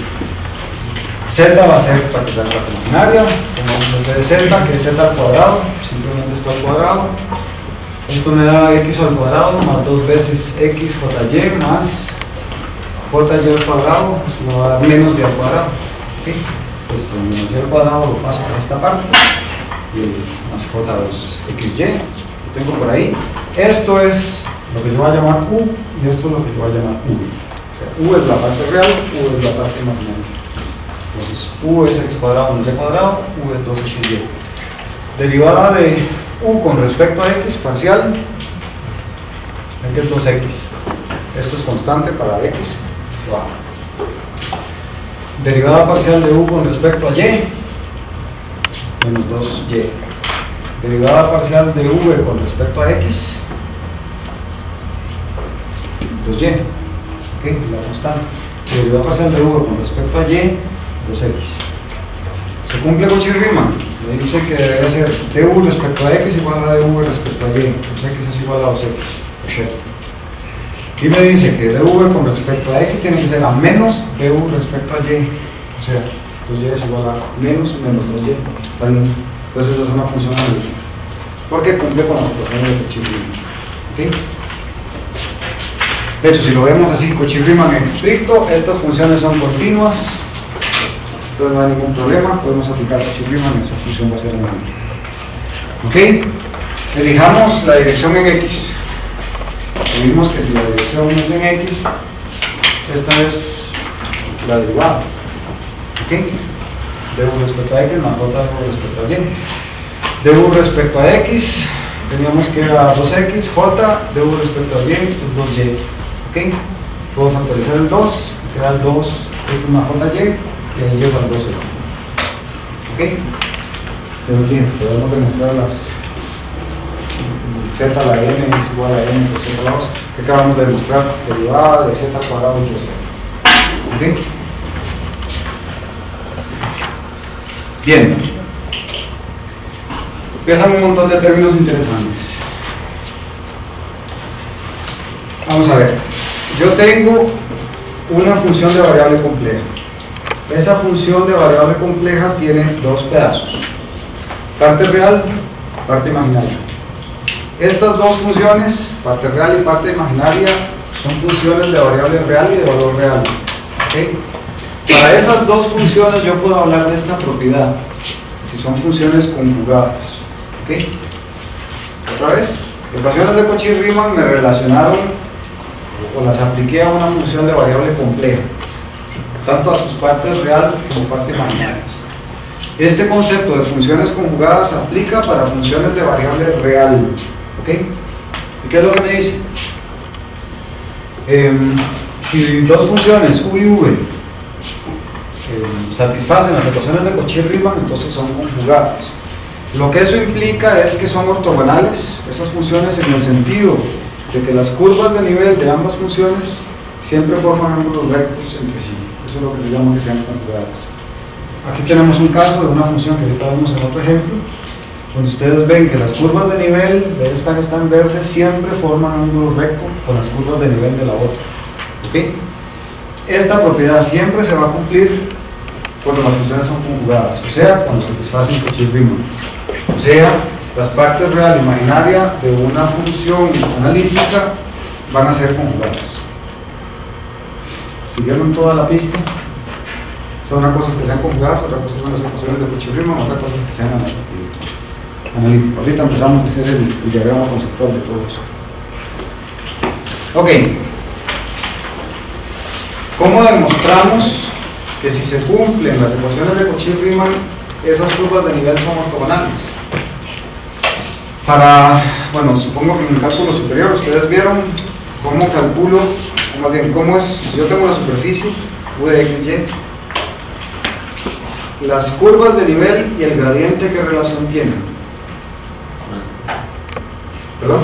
Z va a ser parte de la parte imaginaria, como f de z, que es z al cuadrado, simplemente esto al cuadrado. Esto me da x al cuadrado más dos veces xjy más jy al cuadrado, eso me va a dar menos y al cuadrado. ¿Okay? Pues menos y al cuadrado lo paso a esta parte, y más j dos xy, tengo por ahí. Esto es lo que yo voy a llamar U y esto es lo que yo voy a llamar V. O sea, U es la parte real, U es la parte imaginaria. Entonces, U es x cuadrado menos y cuadrado, U es dos x y. Derivada de U con respecto a x parcial, ven que es dos x. Esto es constante para x, se baja. Derivada parcial de U con respecto a y, menos dos y. Derivada parcial de V con respecto a x, dos y. ¿Ok? La constante. Derivada parcial de V con respecto a y, dos x. Se cumple Cauchy-Riemann. Me dice que debe ser du respecto a x igual a dv respecto a y. dos x es igual a dos x. Perfecto. Y me dice que dv con respecto a x tiene que ser a menos du respecto a y. O sea, dos y es igual a menos menos dos y. Entonces esa es una función analítica. Porque cumple con las ecuaciones de Cauchy-Riemann. ¿Ok? De hecho, si lo vemos así, Cauchy-Riemann estricto, estas funciones son continuas. Entonces no hay ningún problema, podemos aplicar Cauchy-Riemann, esa función va a ser analítica. ¿Ok? Elijamos la dirección en x. Vimos que si la dirección es en x, esta es la derivada. ¿Ok? Du respecto a x más j respecto a y. Du respecto a x, teníamos que ir a dos x, j, du respecto a y es dos y. ¿Ok? Puedo factorizar el dos, queda el dos x más jy, y ahí llego al doce. ¿Ok? Pero bien, podemos demostrar las z a la n es igual a n por z a la dos, que acabamos de demostrar, derivada de z cuadrado entre z. ¿Ok? Bien. Empiezan un montón de términos interesantes. Vamos a ver. Yo tengo una función de variable compleja. Esa función de variable compleja tiene dos pedazos, parte real, parte imaginaria. Estas dos funciones, parte real y parte imaginaria, son funciones de variable real y de valor real. ¿Okay? Para esas dos funciones yo puedo hablar de esta propiedad, si son funciones conjugadas. ¿Okay? Otra vez, ecuaciones de Cauchy-Riemann me relacionaron o las apliqué a una función de variable compleja, tanto a sus partes real como parte imaginarias. Este concepto de funciones conjugadas se aplica para funciones de variable real. ¿Ok? ¿Y qué es lo que me dice? Eh, si dos funciones u y v eh, satisfacen las ecuaciones de Cauchy-Riemann, entonces son conjugadas. Lo que eso implica es que son ortogonales esas funciones, en el sentido de que las curvas de nivel de ambas funciones siempre forman ángulos rectos entre sí. Eso es lo que se llama que sean conjugadas. Aquí tenemos un caso de una función que ahorita vemos en otro ejemplo, donde ustedes ven que las curvas de nivel de esta que está en verde siempre forman ángulo recto con las curvas de nivel de la otra. ¿Okay? Esta propiedad siempre se va a cumplir cuando las funciones son conjugadas, o sea, cuando satisfacen Cauchy-Riemann. O sea, las partes real e imaginaria de una función analítica van a ser conjugadas. ¿Siguieron toda la pista? Son una cosa que sean conjugadas, otra cosa son las ecuaciones de Cauchy-Riemann, otra cosa que sean analíticas. Ahorita empezamos a hacer el, el diagrama conceptual de todo eso. Ok. ¿Cómo demostramos que si se cumplen las ecuaciones de Cauchy-Riemann, esas curvas de nivel son ortogonales? Para, bueno, supongo que en el cálculo superior ustedes vieron cómo calculo, o más bien, cómo es, yo tengo la superficie u de x, y, las curvas de nivel y el gradiente, ¿qué relación tienen? ¿Perdón?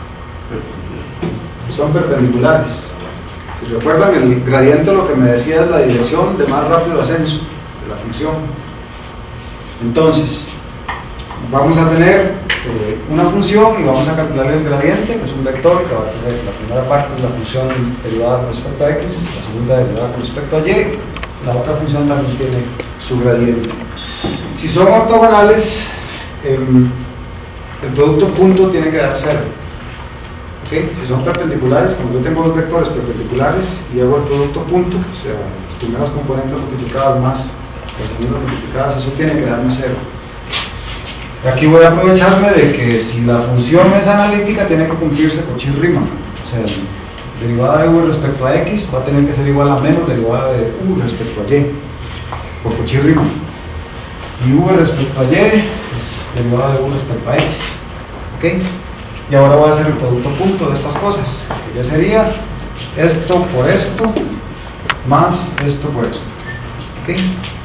Son perpendiculares. Si recuerdan, el gradiente lo que me decía es la dirección de más rápido ascenso de la función. Entonces, vamos a tener eh, una función y vamos a calcular el gradiente, que es un vector que va a tener, la primera parte es la función derivada con respecto a x, la segunda derivada con respecto a y, la otra función también tiene su gradiente. Si son ortogonales, eh, el producto punto tiene que dar cero. ¿Okay? Si son perpendiculares, como yo tengo dos vectores perpendiculares y hago el producto punto, o sea, las primeras componentes multiplicadas más las segundas multiplicadas, eso tiene que darme cero. Aquí voy a aprovecharme de que si la función es analítica tiene que cumplirse Cauchy-Riemann. O sea, derivada de u respecto a x va a tener que ser igual a menos derivada de u respecto a y por Cauchy-Riemann. Y v respecto a y es derivada de u respecto a x. ¿Ok? Y ahora voy a hacer el producto punto de estas cosas, que ya sería esto por esto más esto por esto. ¿Ok?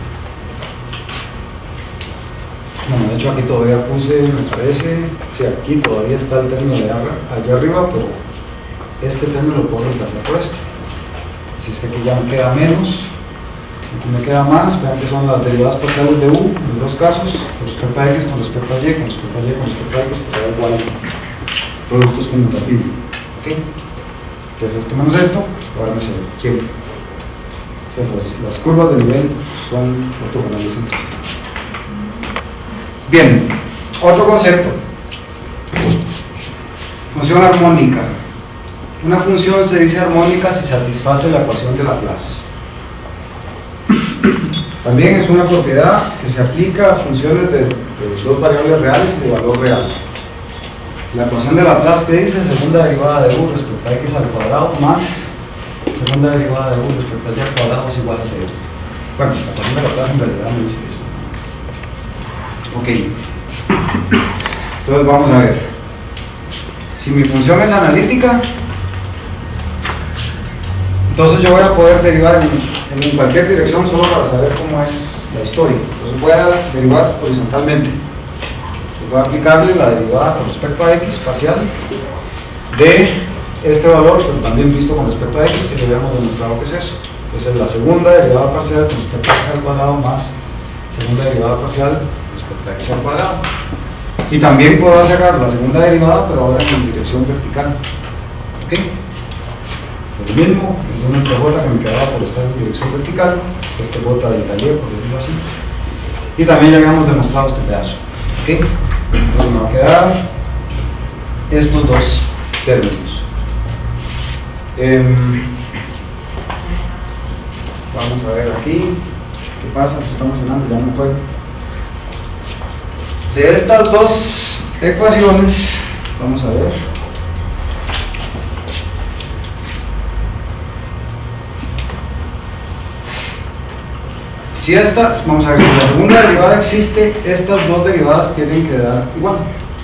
Bueno, de hecho aquí todavía puse, me parece, sí, aquí todavía está el término de allá arriba, pero este término lo puedo reemplazar por esto. Así es que aquí ya me queda menos, aquí me queda más. Vean que son las derivadas parciales de u, en los dos casos, con respecto a x, con respecto a y, con respecto a y, con respecto a x, pero da igual productos conmutativos. ¿Ok? Entonces esto menos esto, ahora me cero, siempre. O sea, los, las curvas de nivel son ortogonales entre sí. Bien, otro concepto. Función armónica. Una función se dice armónica si satisface la ecuación de Laplace. También es una propiedad que se aplica a funciones de, de dos variables reales y de valor real. La ecuación de Laplace que dice segunda derivada de u respecto a x al cuadrado más segunda derivada de u respecto a y al cuadrado es igual a cero. Bueno, la ecuación de Laplace en realidad no dice eso. Ok, entonces vamos a ver. Si mi función es analítica, entonces yo voy a poder derivar en, en cualquier dirección solo para saber cómo es la historia. Entonces voy a derivar horizontalmente. Voy a aplicarle la derivada con respecto a x parcial de este valor, pero también visto con respecto a x, que ya habíamos demostrado que es eso. Entonces la segunda derivada parcial con respecto a x al cuadrado más segunda derivada parcial respecto a x al cuadrado. Y también puedo sacar la segunda derivada, pero ahora en dirección vertical. ¿Ok? El mismo, el uno entre j que me quedaba por estar en dirección vertical, este j del taller, por decirlo así. Y también ya habíamos demostrado este pedazo. ¿Ok? Entonces me va a quedar estos dos términos. Eh, vamos a ver aquí qué pasa, si está funcionando, ya no puedo. De estas dos ecuaciones, vamos a ver. Si esta, vamos a ver, si la segunda derivada existe, estas dos derivadas tienen que dar igual.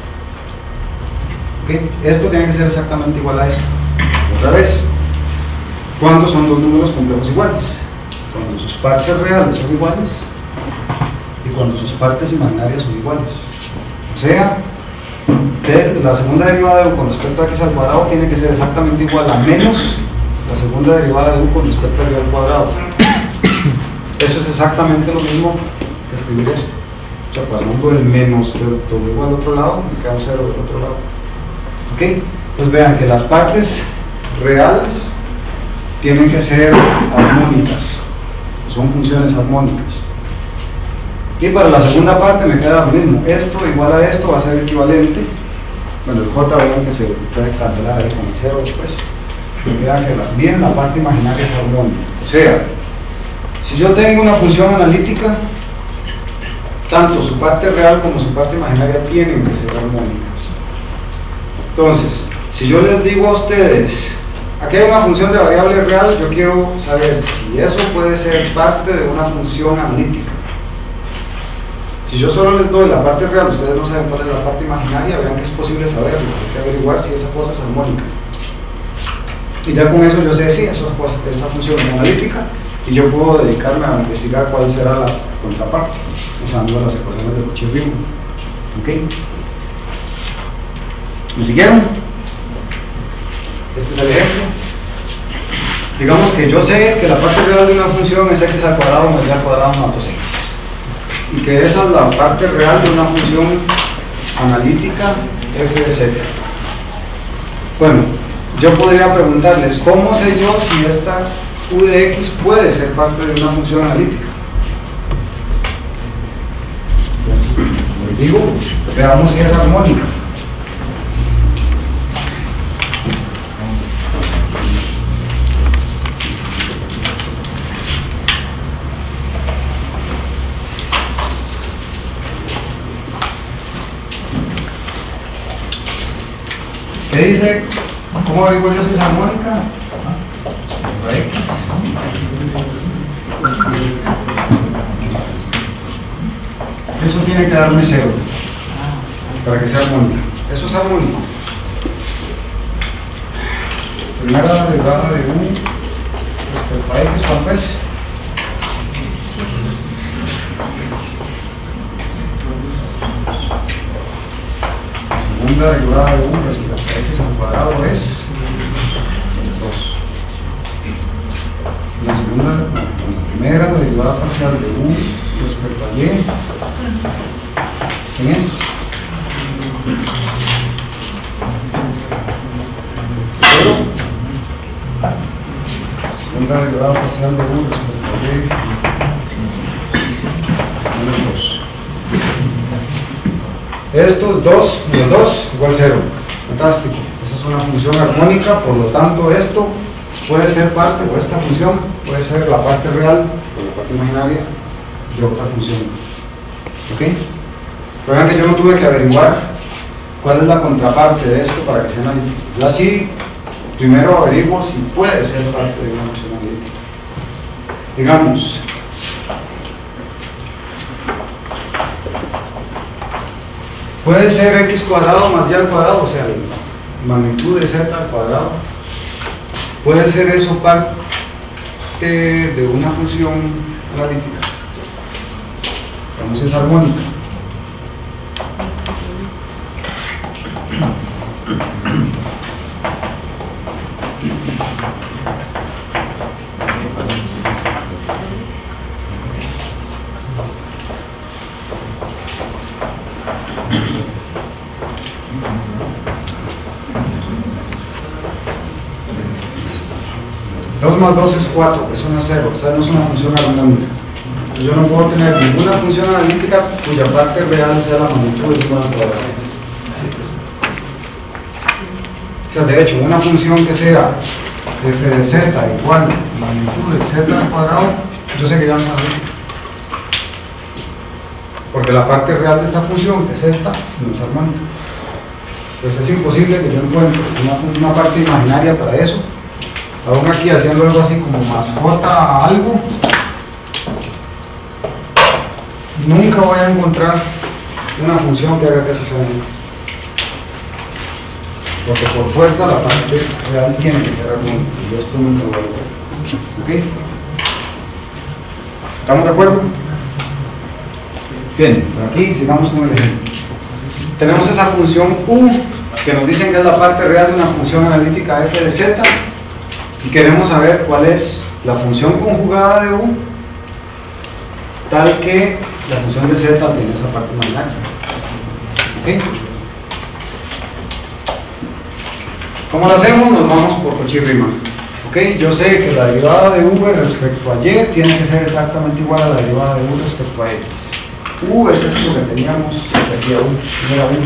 ¿Okay? Esto tiene que ser exactamente igual a esto. Otra vez, ¿cuándo son dos números complejos iguales? Cuando sus partes reales son iguales y cuando sus partes imaginarias son iguales. O sea, de la segunda derivada de u con respecto a x al cuadrado tiene que ser exactamente igual a menos la segunda derivada de u con respecto a y al cuadrado. Eso es exactamente lo mismo que escribir esto. O sea, pasando el menos de w al otro lado, me queda un cero del otro lado. ¿Ok? Entonces vean que las partes reales tienen que ser armónicas, son funciones armónicas. Y para la segunda parte me queda lo mismo, esto igual a esto va a ser equivalente, bueno, el j vean que se puede cancelar ahí con el cero después, me queda que también la parte imaginaria es armónica. O sea, si yo tengo una función analítica, tanto su parte real como su parte imaginaria tienen que ser armónicas. Entonces, si yo les digo a ustedes, aquí hay una función de variable real, yo quiero saber si eso puede ser parte de una función analítica. Si yo solo les doy la parte real, ustedes no saben cuál es la parte imaginaria, vean que es posible saberlo, hay que averiguar si esa cosa es armónica. Y ya con eso yo sé si esa, esa función es analítica, y yo puedo dedicarme a investigar cuál será la contraparte, usando las ecuaciones de Cauchy-Riemann. ¿Ok? ¿Me siguieron? Este es el ejemplo. Digamos que yo sé que la parte real de una función es x al cuadrado más y al cuadrado más dos x. Y que esa es la parte real de una función analítica f de z. Bueno, yo podría preguntarles, ¿cómo sé yo si esta u de x puede ser parte de una función analítica? Pues, les digo, veamos si es armónica. ¿Qué dice? ¿Cómo averiguo yo si es armónica? X. Eso tiene que darme cero para que sea armónica. Eso es armónico. Primera derivada de U respecto a X, ¿cuál es? Segunda derivada de U respecto a X al cuadrado es dos. La segunda, la primera derivada parcial de U respecto a Y, ¿quién es? Cero. Segunda derivada parcial de U respecto a Y, menos dos. Esto es dos menos dos igual cero. Fantástico. Esa es una función armónica, por lo tanto esto puede ser parte, o esta función puede ser la parte real o la parte imaginaria de otra función. ¿Ok? Pero vean que yo no tuve que averiguar cuál es la contraparte de esto para que sea analítico. Yo así primero averiguo si puede ser parte de una función analítica. Digamos, puede ser x cuadrado más y al cuadrado, o sea, la magnitud de z al cuadrado. Puede ser eso parte de una función analítica. Digamos, es armónica. dos más dos es cuatro, eso no es cero, o sea, no es una función armónica. Entonces yo no puedo tener ninguna función analítica cuya parte real sea la magnitud de uno al cuadrado. O sea, de hecho, una función que sea f de z igual magnitud de z al cuadrado, yo sé que ya no es analítica. Porque la parte real de esta función, que es esta, no es armónica. Pues es imposible que yo encuentre una, una parte imaginaria para eso. Aún aquí haciendo algo así como más j a algo, nunca voy a encontrar una función que haga que eso sea analítico. Porque por fuerza la parte real tiene que ser armónica, y esto nunca lo voy a ver. ¿Ok? ¿Estamos de acuerdo? Bien, por aquí sigamos con el ejemplo. Tenemos esa función U, que nos dicen que es la parte real de una función analítica f de z, y queremos saber cuál es la función conjugada de U, tal que la función de z tiene esa parte imaginaria. ¿Ok? ¿Cómo lo hacemos? Nos vamos por Cauchy-Riemann. ¿Ok? Yo sé que la derivada de V respecto a Y tiene que ser exactamente igual a la derivada de U respecto a X. U es esto que teníamos aquí a U, primera U.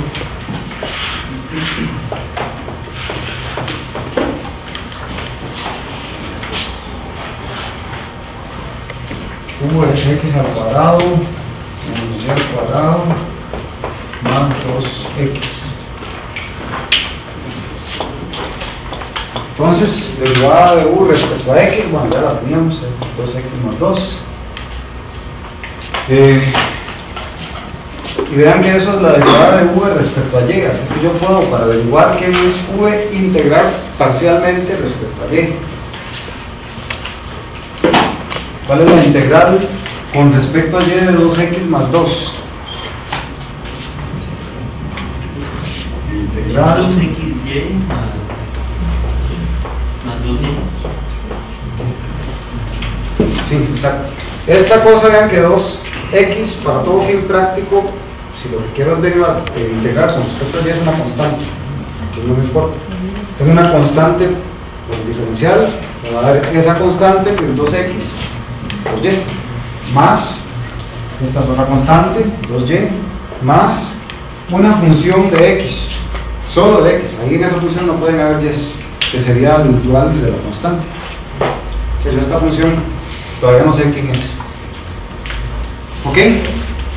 U es x al cuadrado menos y al cuadrado más dos x. Entonces, derivada de U respecto a x, bueno, ya la teníamos, dos x más dos. Eh, y vean que eso es la derivada de V respecto a Y, así es que yo puedo, para averiguar qué es V, integrar parcialmente respecto a Y. ¿Cuál es la integral con respecto a Y de dos x más dos? Integral dos x y más, más dos y. Sí, exacto. Esta cosa, vean que dos x para todo fin práctico, si lo que quiero es derivar, eh, integrar con respecto a Y es una constante, entonces no me importa. Tengo una constante por diferencial, me va a dar esa constante que es dos x dos y más, esta es otra constante, dos y más una función de x, solo de x. Ahí en esa función no pueden haber y, que sería el dual de la constante. Si yo esta función todavía no sé quién es. ¿Ok?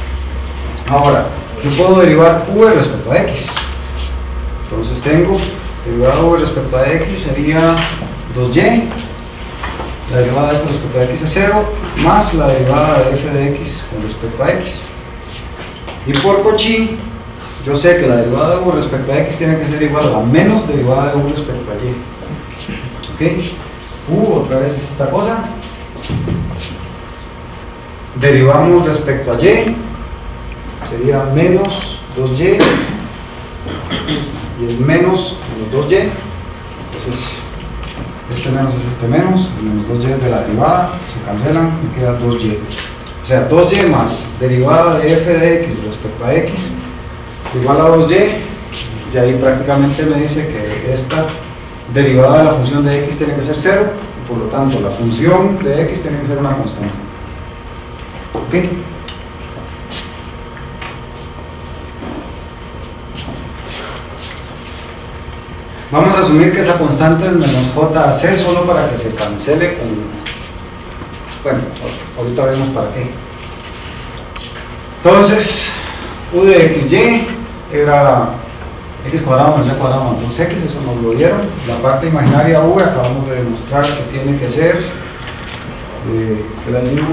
Ahora, yo puedo derivar v respecto a x. Entonces tengo derivada de v respecto a x sería dos y, la derivada de esto respecto a x es cero, más la derivada de f de x con respecto a x. Y por Cauchy, yo sé que la derivada de u respecto a x tiene que ser igual a la menos derivada de u respecto a y. ¿Ok? U, otra vez es esta cosa. Derivamos respecto a y, sería menos dos y, y es menos menos dos y. Entonces, este menos es este menos, el menos dos y es de la derivada, se cancelan, me queda dos y. O sea, dos y más derivada de f de x respecto a x igual a dos y, y ahí prácticamente me dice que esta derivada de la función de x tiene que ser cero, y por lo tanto la función de x tiene que ser una constante. ¿Ok? Vamos a asumir que esa constante es menos j a c solo para que se cancele con... Bueno, ahorita veremos para qué. Entonces, u de xy era x cuadrado menos y cuadrado más dos x, eso nos lo dieron. La parte imaginaria v acabamos de demostrar que tiene que ser, eh, que la dimos,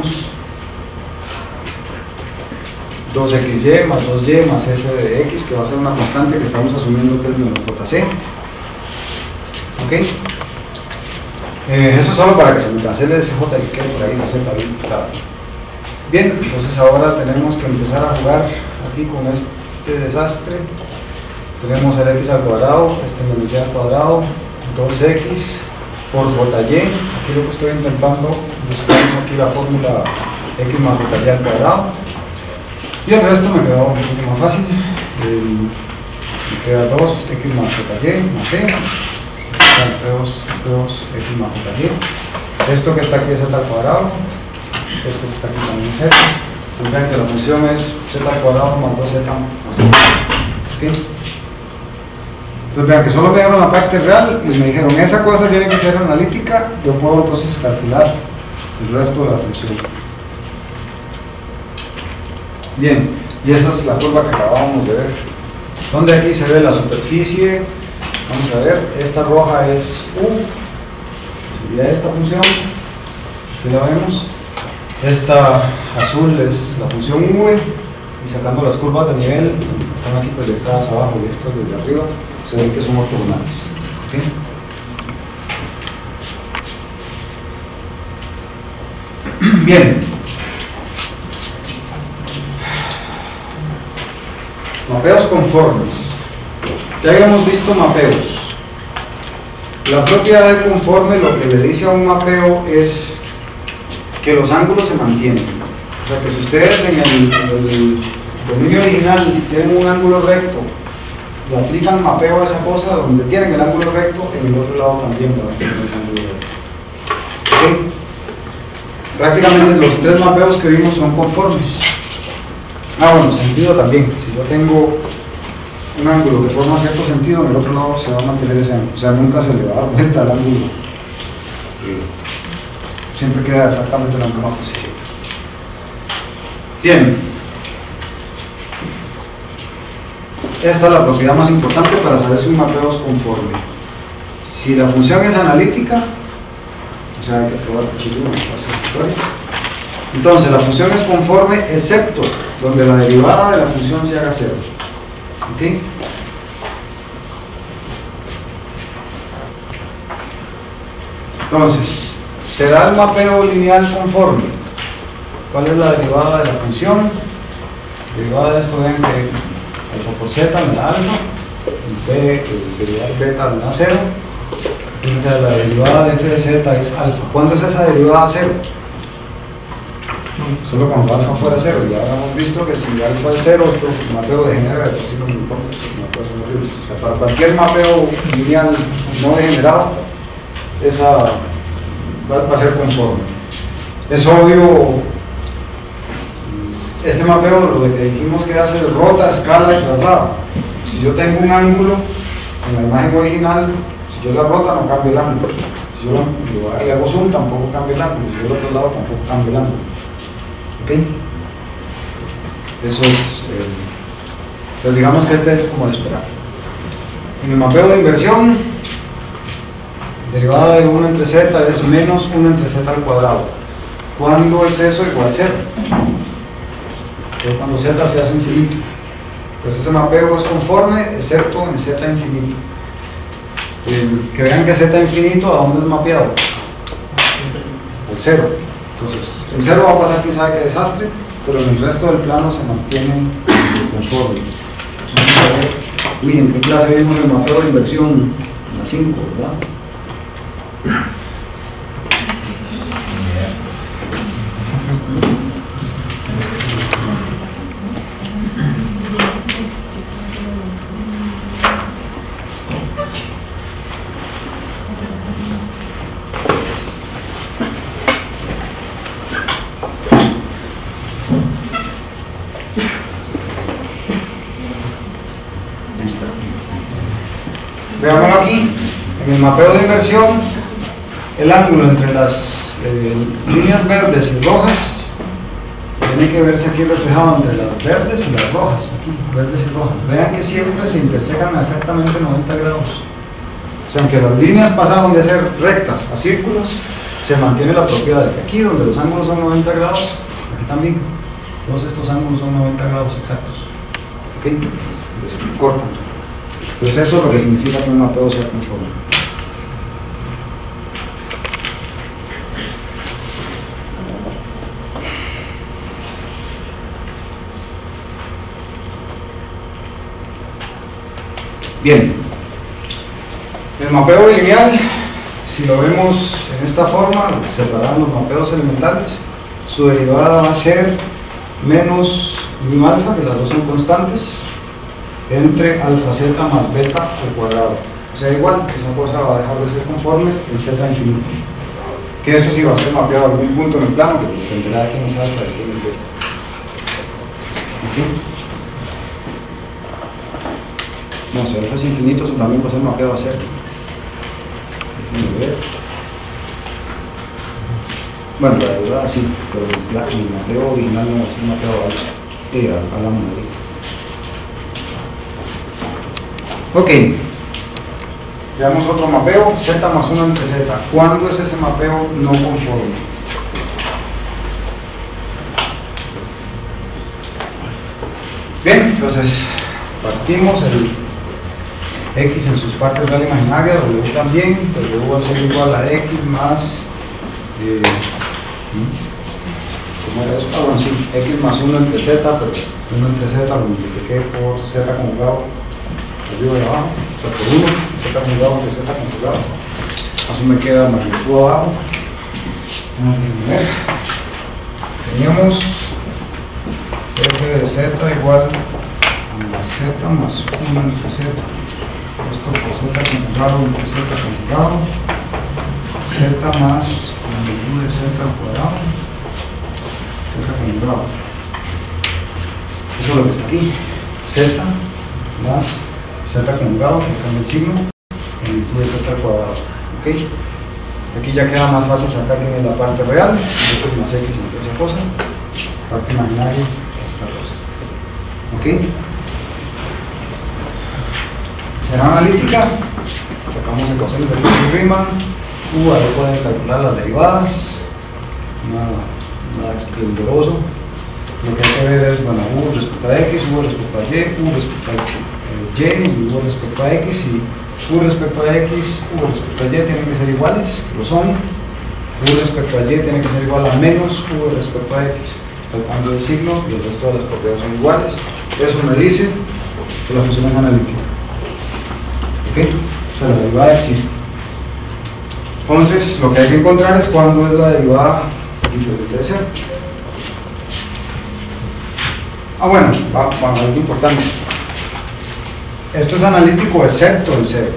dos x y más dos y más f de x, que va a ser una constante que estamos asumiendo que es menos jc. ¿Ok? Eh, eso solo para que se me cancele ese j y quede por ahí la z bien clara. Bien, entonces ahora tenemos que empezar a jugar aquí con este desastre. Tenemos el x al cuadrado, este menos y al cuadrado, dos x por jy. Aquí lo que estoy intentando buscar es aquí la fórmula x más jy al cuadrado. Y el resto me quedó un poquito más fácil. El, me queda dos x más jy más c. Este dos, este dos x más jy. Esto que está aquí es z al cuadrado. Esto que está aquí también es z. Tendrán que la función es z al cuadrado más dos z más c. ¿Okay? Entonces vean que solo me dieron la parte real y me dijeron esa cosa tiene que ser analítica. Yo puedo entonces calcular el resto de la función. Bien, y esa es la curva que acabábamos de ver. Donde aquí se ve la superficie. Vamos a ver, esta roja es u, sería esta función, aquí la vemos. Esta azul es la función v, y sacando las curvas de nivel, están aquí proyectadas abajo y estas desde arriba, se ve que son ortogonales. ¿Okay? Bien. Mapeos conformes. Ya habíamos visto mapeos. La propiedad de conforme lo que le dice a un mapeo es que los ángulos se mantienen. O sea que si ustedes en el, en el dominio original tienen un ángulo recto y aplican mapeo a esa cosa, donde tienen el ángulo recto, en el otro lado también va a tener el ángulo recto. ¿Okay? Prácticamente los tres mapeos que vimos son conformes. Ah, bueno, sentido también. Si yo tengo un ángulo que forma cierto sentido, en el otro lado se va a mantener ese ángulo, o sea, nunca se le va a dar vuelta al ángulo, eh, siempre queda exactamente en la misma posición. Bien, esta es la propiedad más importante para saber si un mapeo es conforme. Si la función es analítica, o sea, hay que probar muchísimo esa historia. Entonces, la función es conforme excepto donde la derivada de la función se haga cero. ¿Ok? Entonces, ¿será el mapeo lineal conforme? ¿Cuál es la derivada de la función? La derivada de esto ven que alfa por z me da alfa, y b, el derivada de beta me da cero. Entonces, la derivada de f de z es alfa. ¿Cuándo es esa derivada cero? Solo cuando alfa fuera cero. Ya hemos visto que si alfa es cero, esto el mapeo degenera, de por sí no me importa, los mapeos son horribles. O sea, para cualquier mapeo lineal no degenerado, esa va a ser conforme. Es obvio, este mapeo lo que dijimos que hace rota, escala y traslado. Si yo tengo un ángulo en la imagen original, si yo la rota no cambia el ángulo. Si yo lo, le hago zoom tampoco cambia el ángulo. Si yo lo traslado tampoco cambia el ángulo. ¿Ok? Eso es, eh, pues digamos que este es como de esperar. En el mapeo de inversión, derivada de uno entre z es menos uno entre z al cuadrado. ¿Cuándo es eso igual a cero? Entonces, cuando z se hace infinito. Pues ese mapeo es conforme, excepto en z infinito. El, que vean que z infinito, ¿a dónde es mapeado? Al cero. Entonces, el cero va a pasar quién sabe qué desastre, pero en el resto del plano se mantiene conforme. Miren, ¿qué clase vimos en el mapeo de inversión? La cinco, ¿verdad? Veámoslo aquí, en el mapeo de inversión, el ángulo entre las eh, líneas verdes y rojas tiene que verse aquí reflejado entre las verdes y las rojas, aquí, verdes y rojas. Vean que siempre se intersecan a exactamente noventa grados. O sea, aunque las líneas pasaron de ser rectas a círculos, se mantiene la propiedad de que aquí, donde los ángulos son noventa grados, aquí también, todos estos ángulos son noventa grados exactos. ¿Ok? Entonces, cortan. Entonces eso es lo que significa que un mapeo sea conforme. Bien, el mapeo lineal, si lo vemos en esta forma, separando los mapeos elementales, su derivada va a ser menos mu alfa, que las dos son constantes, entre alfa z más beta al cuadrado. O sea, igual, esa cosa va a dejar de ser conforme en z infinito. Que eso sí va a ser mapeado a algún punto en el plano, que dependerá de quién es alfa y quién es beta. ¿Okay? No, si alfa es infinito, eso también va a ser mapeado a cero. Déjenme ver. Bueno, la verdad sí, pero el mapeo original no va a ser mapeado a alfa. Sí, hablamos de eso. Ok, veamos otro mapeo, z más uno entre z. ¿Cuándo es ese mapeo no conforme? Bien, entonces partimos el x en sus partes real e imaginaria, w también, w va a ser igual a x más, eh, ¿cómo era eso? Ah, bueno, sí, x más uno entre z, pero uno entre z lo multipliqué por z conjugado arriba y abajo, o sea, por uno, z conjugado entre z conjugado. Así me queda magnitud abajo. Vamos a ver. Teníamos f de z igual a z más uno entre z. Esto por z conjugado entre z conjugado. Z más magnitud de z al cuadrado. Z conjugado. Eso es lo que está aquí. Z más z conjugado, que cambia el signo, magnitud de z al cuadrado. ¿Okay? Aquí ya queda más fácil sacar quién es la parte real, x más x entre esa cosa, parte imaginaria, esta cosa. ¿Ok? Será analítica, sacamos ecuaciones de Cauchy-Riemann, U, ahí pueden calcular las derivadas, nada, nada esplendoroso. Lo que hay que ver es, bueno, U respecto a X, U respecto a Y, U respecto a Y, y U respecto a X, y U respecto a X, U respecto a Y tienen que ser iguales, lo son. U respecto a Y tiene que ser igual a menos U respecto a X. Está el cambio de signo y el resto de las propiedades son iguales. Eso me dice que la función es analítica. ¿Ok? O sea, la derivada existe. Entonces, lo que hay que encontrar es cuándo es la derivada diferente de cero. Ah, bueno, va, va, algo importante. Esto es analítico excepto el cero.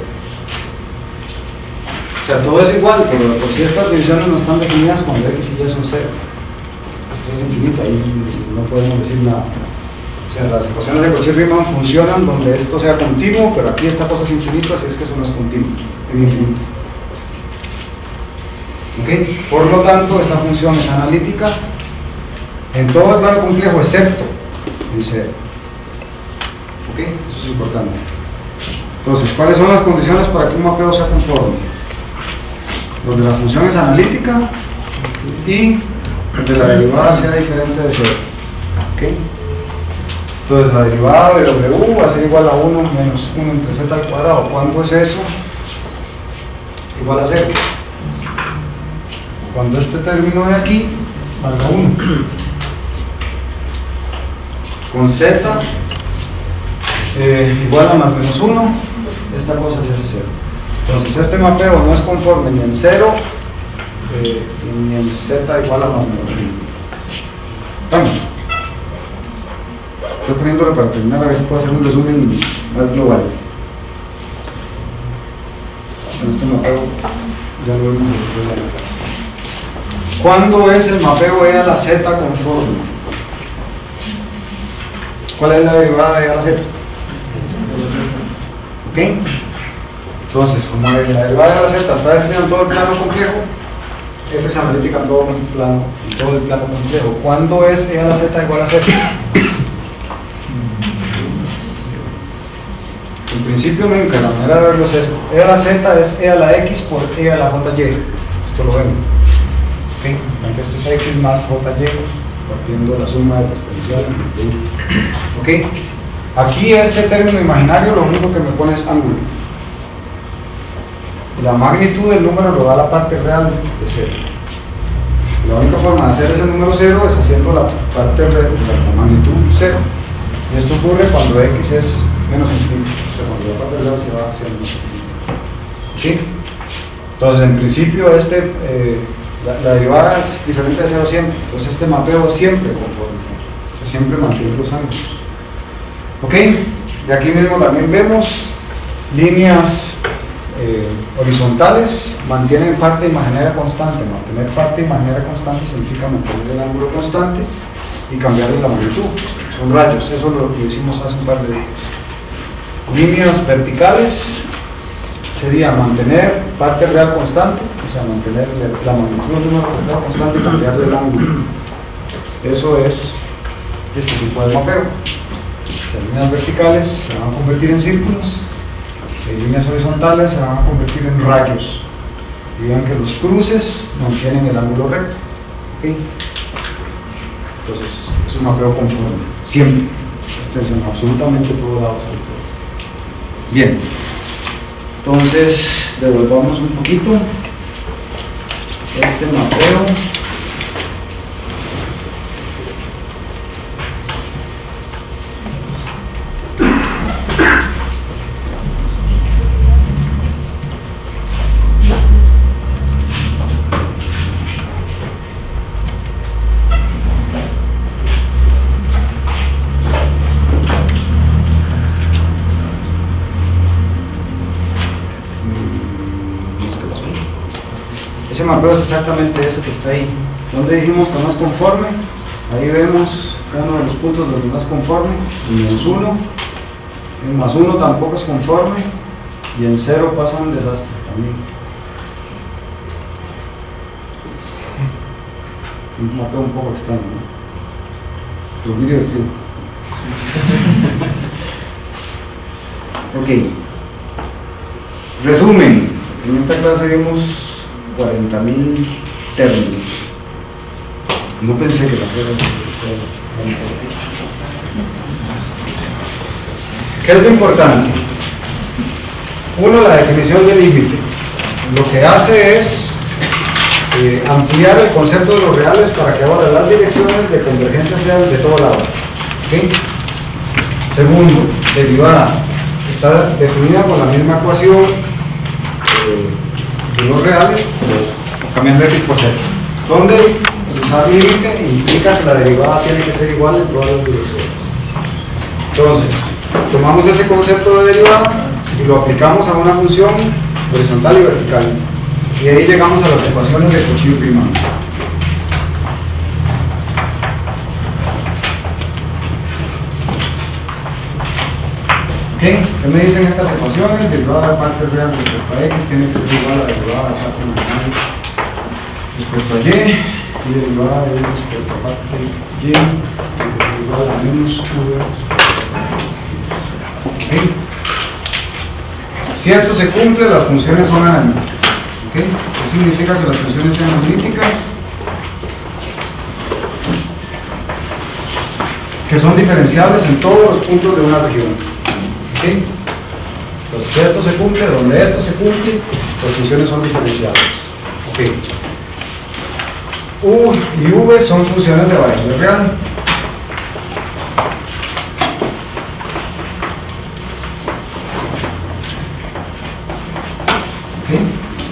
O sea, todo es igual, pero por si estas divisiones no están definidas cuando x y y son cero. Esto es infinito, ahí no podemos decir nada. O sea, las ecuaciones de Cauchy-Riemann funcionan donde esto sea continuo, pero aquí esta cosa es infinito, así es que eso no es continuo, es infinito. ¿Ok? Por lo tanto, esta función es analítica en todo el plano complejo excepto el cero. ¿Ok? Eso es importante. Entonces, ¿cuáles son las condiciones para que un mapeo sea conforme? Donde la función es analítica y donde la derivada sea diferente de cero. ¿Okay? Entonces, la derivada de W va a ser igual a uno menos uno entre z al cuadrado. ¿Cuándo es eso? Igual a cero. Cuando este término de aquí valga uno. Con z eh, igual a más menos uno, esta cosa se hace cero. Entonces este mapeo no es conforme ni en cero eh, ni en z igual a más menos uno. Vamos. Estoy poniéndolo para terminar, a ver si puedo hacer un resumen más global. En este mapeo ya lo vimos después de la clase. ¿Cuándo es el mapeo E a la Z conforme? ¿Cuál es la derivada de E a la Z? ¿Ok? Entonces, como la derivada de la Z está definida en todo el plano complejo, F es analítica en todo el plano, en todo el plano complejo. ¿Cuándo es E a la Z igual a cero? En principio nunca, la manera de verlo es esto. E a la Z es E a la X por E a la J Y. Esto lo vemos. ¿Okay? Aunque esto es X más J Y, partiendo de la suma de exponencial. ¿Ok? Aquí este término imaginario lo único que me pone es ángulo. La magnitud del número lo da la parte real de cero. La única forma de hacer ese número cero es haciendo la parte real de la magnitud cero. Y esto ocurre cuando X es menos infinito. O sea, cuando la parte real se va hacia menos infinito. ¿Ok? Entonces, en principio, este... Eh, La, la derivada es diferente de cero siempre, entonces este mapeo es siempre conforme, siempre mantiene los ángulos. Ok, de aquí mismo también vemos líneas eh, horizontales, mantienen parte imaginaria constante. Mantener parte imaginaria constante significa mantener el ángulo constante y cambiarle la magnitud. Son rayos, eso lo que hicimos hace un par de días. Líneas verticales sería mantener parte real constante, o sea, mantener la magnitud del número real constante y cambiarle el ángulo. Eso es este tipo de mapeo. Las líneas verticales se van a convertir en círculos, las líneas horizontales se van a convertir en rayos. Y vean que los cruces mantienen el ángulo recto. ¿Okay? Entonces, es un mapeo conforme, siempre. Este es en absolutamente todo lado. Bien. Entonces, devolvamos un poquito este mapeo. Ese mapeo es exactamente eso que está ahí. Donde dijimos que no es conforme, ahí vemos uno de los puntos donde no es conforme, en menos uno, en más uno tampoco es conforme, y en cero pasa un desastre también. Un mapeo un poco extraño, ¿no? Pero muy divertido. Ok. Resumen. En esta clase vimos cuarenta mil términos. No pensé que la fuera. ¿Qué es lo importante? Uno, la definición del límite. Lo que hace es eh, ampliar el concepto de los reales para que ahora las direcciones de convergencia sean de todo lado. ¿Okay? Segundo, derivada. Está definida con la misma ecuación eh, de los reales, pero cambiando X por Z, donde usar límite implica que la derivada tiene que ser igual en todas las direcciones. Entonces, tomamos ese concepto de derivada y lo aplicamos a una función horizontal y vertical, y ahí llegamos a las ecuaciones de Cauchy prima. ¿Okay? ¿Qué me dicen estas ecuaciones? Derivada de la parte real respecto a X tiene que ser igual a la derivada de la parte nominal respecto a Y, y derivada de Y respecto a la parte Y igual a menos V respecto a X. ¿Okay? Si esto se cumple, las funciones son analíticas. ¿Okay? ¿Qué significa que las funciones sean analíticas? Que son diferenciables en todos los puntos de una región. ¿Okay? Entonces, si esto se cumple, donde esto se cumple, las funciones son diferenciables. ¿Okay? U y V son funciones de variable real. ¿Okay?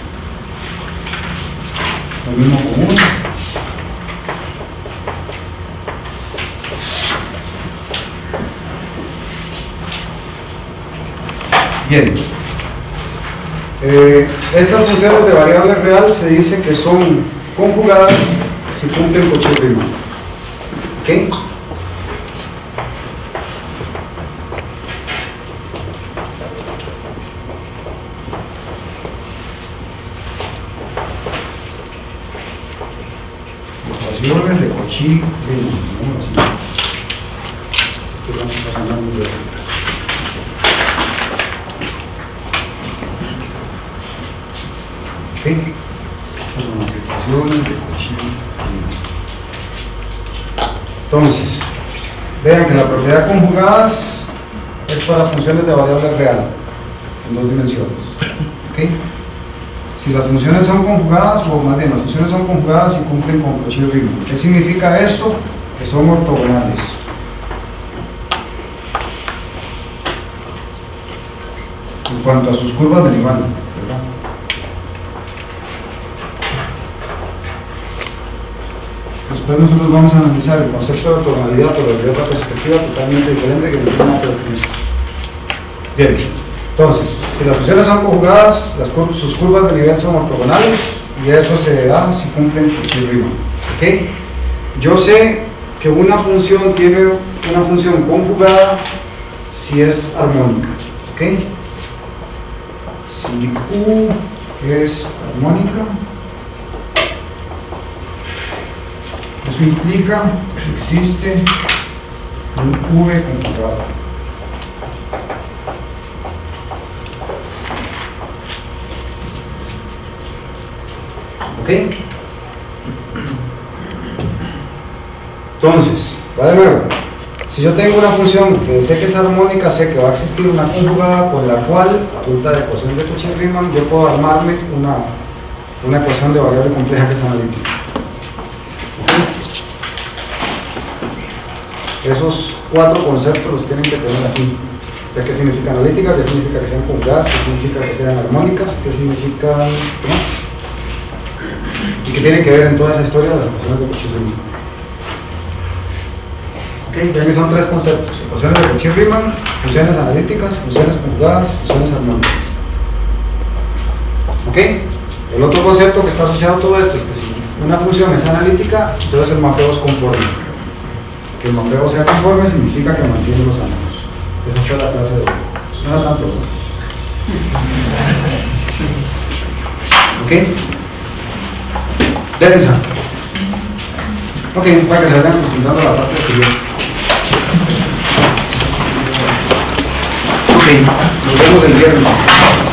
Lo mismo con uno. Bien, eh, estas funciones de variable real se dice que son conjugadas si cumplen Cauchy-Riemann. ¿Ok? Ecuaciones de Cauchy-Riemann. Esto vamos pasando muy bien. Estas son las ecuaciones de Cauchy-Riemann. Entonces, vean que la propiedad conjugadas es para funciones de variable real en dos dimensiones. ¿Okay? Si las funciones son conjugadas, o más bien las funciones son conjugadas y cumplen con Cauchy-Riemann. ¿Qué significa esto? Que son ortogonales. En cuanto a sus curvas de Riemann, ¿verdad? Después nosotros vamos a analizar el concepto de ortogonalidad, pero desde otra perspectiva totalmente diferente que no tiene nada que ver con eso. Bien, entonces, si las funciones son conjugadas, las cur sus curvas de nivel son ortogonales y eso se da si cumplen Cauchy-Riemann. ¿Okay? Yo sé que una función tiene una función conjugada si es armónica. ¿Okay? Si Q es armónica, eso implica que existe un V conjugado. ¿Ok? Entonces, va de nuevo. Si yo tengo una función que sé que es armónica, sé que va a existir una conjugada con la cual, a punta de ecuación de Cauchy-Riemann, yo puedo armarme una, una ecuación de variable compleja que es analítica. Esos cuatro conceptos los tienen que tener así. O sea, ¿qué significa analítica? ¿Qué significa que sean conjugadas? ¿Qué significa que sean armónicas? ¿Qué significa qué más? Y qué tiene que ver en toda esa historia de las ecuaciones de Cauchy-Riemann. Ok, ya que son tres conceptos: ecuaciones de Cauchy-Riemann, funciones analíticas, funciones conjugadas, funciones armónicas. Ok, el otro concepto que está asociado a todo esto es que si una función es analítica, entonces el mapeo es conforme. Que el mapeo sea conforme significa que mantiene los ángulos. Esa fue la clase de hoy. No era tanto, ¿no? ¿Ok? Densa. Ok, para que se vayan acostumbrando a la parte anterior. Ok, nos vemos el viernes.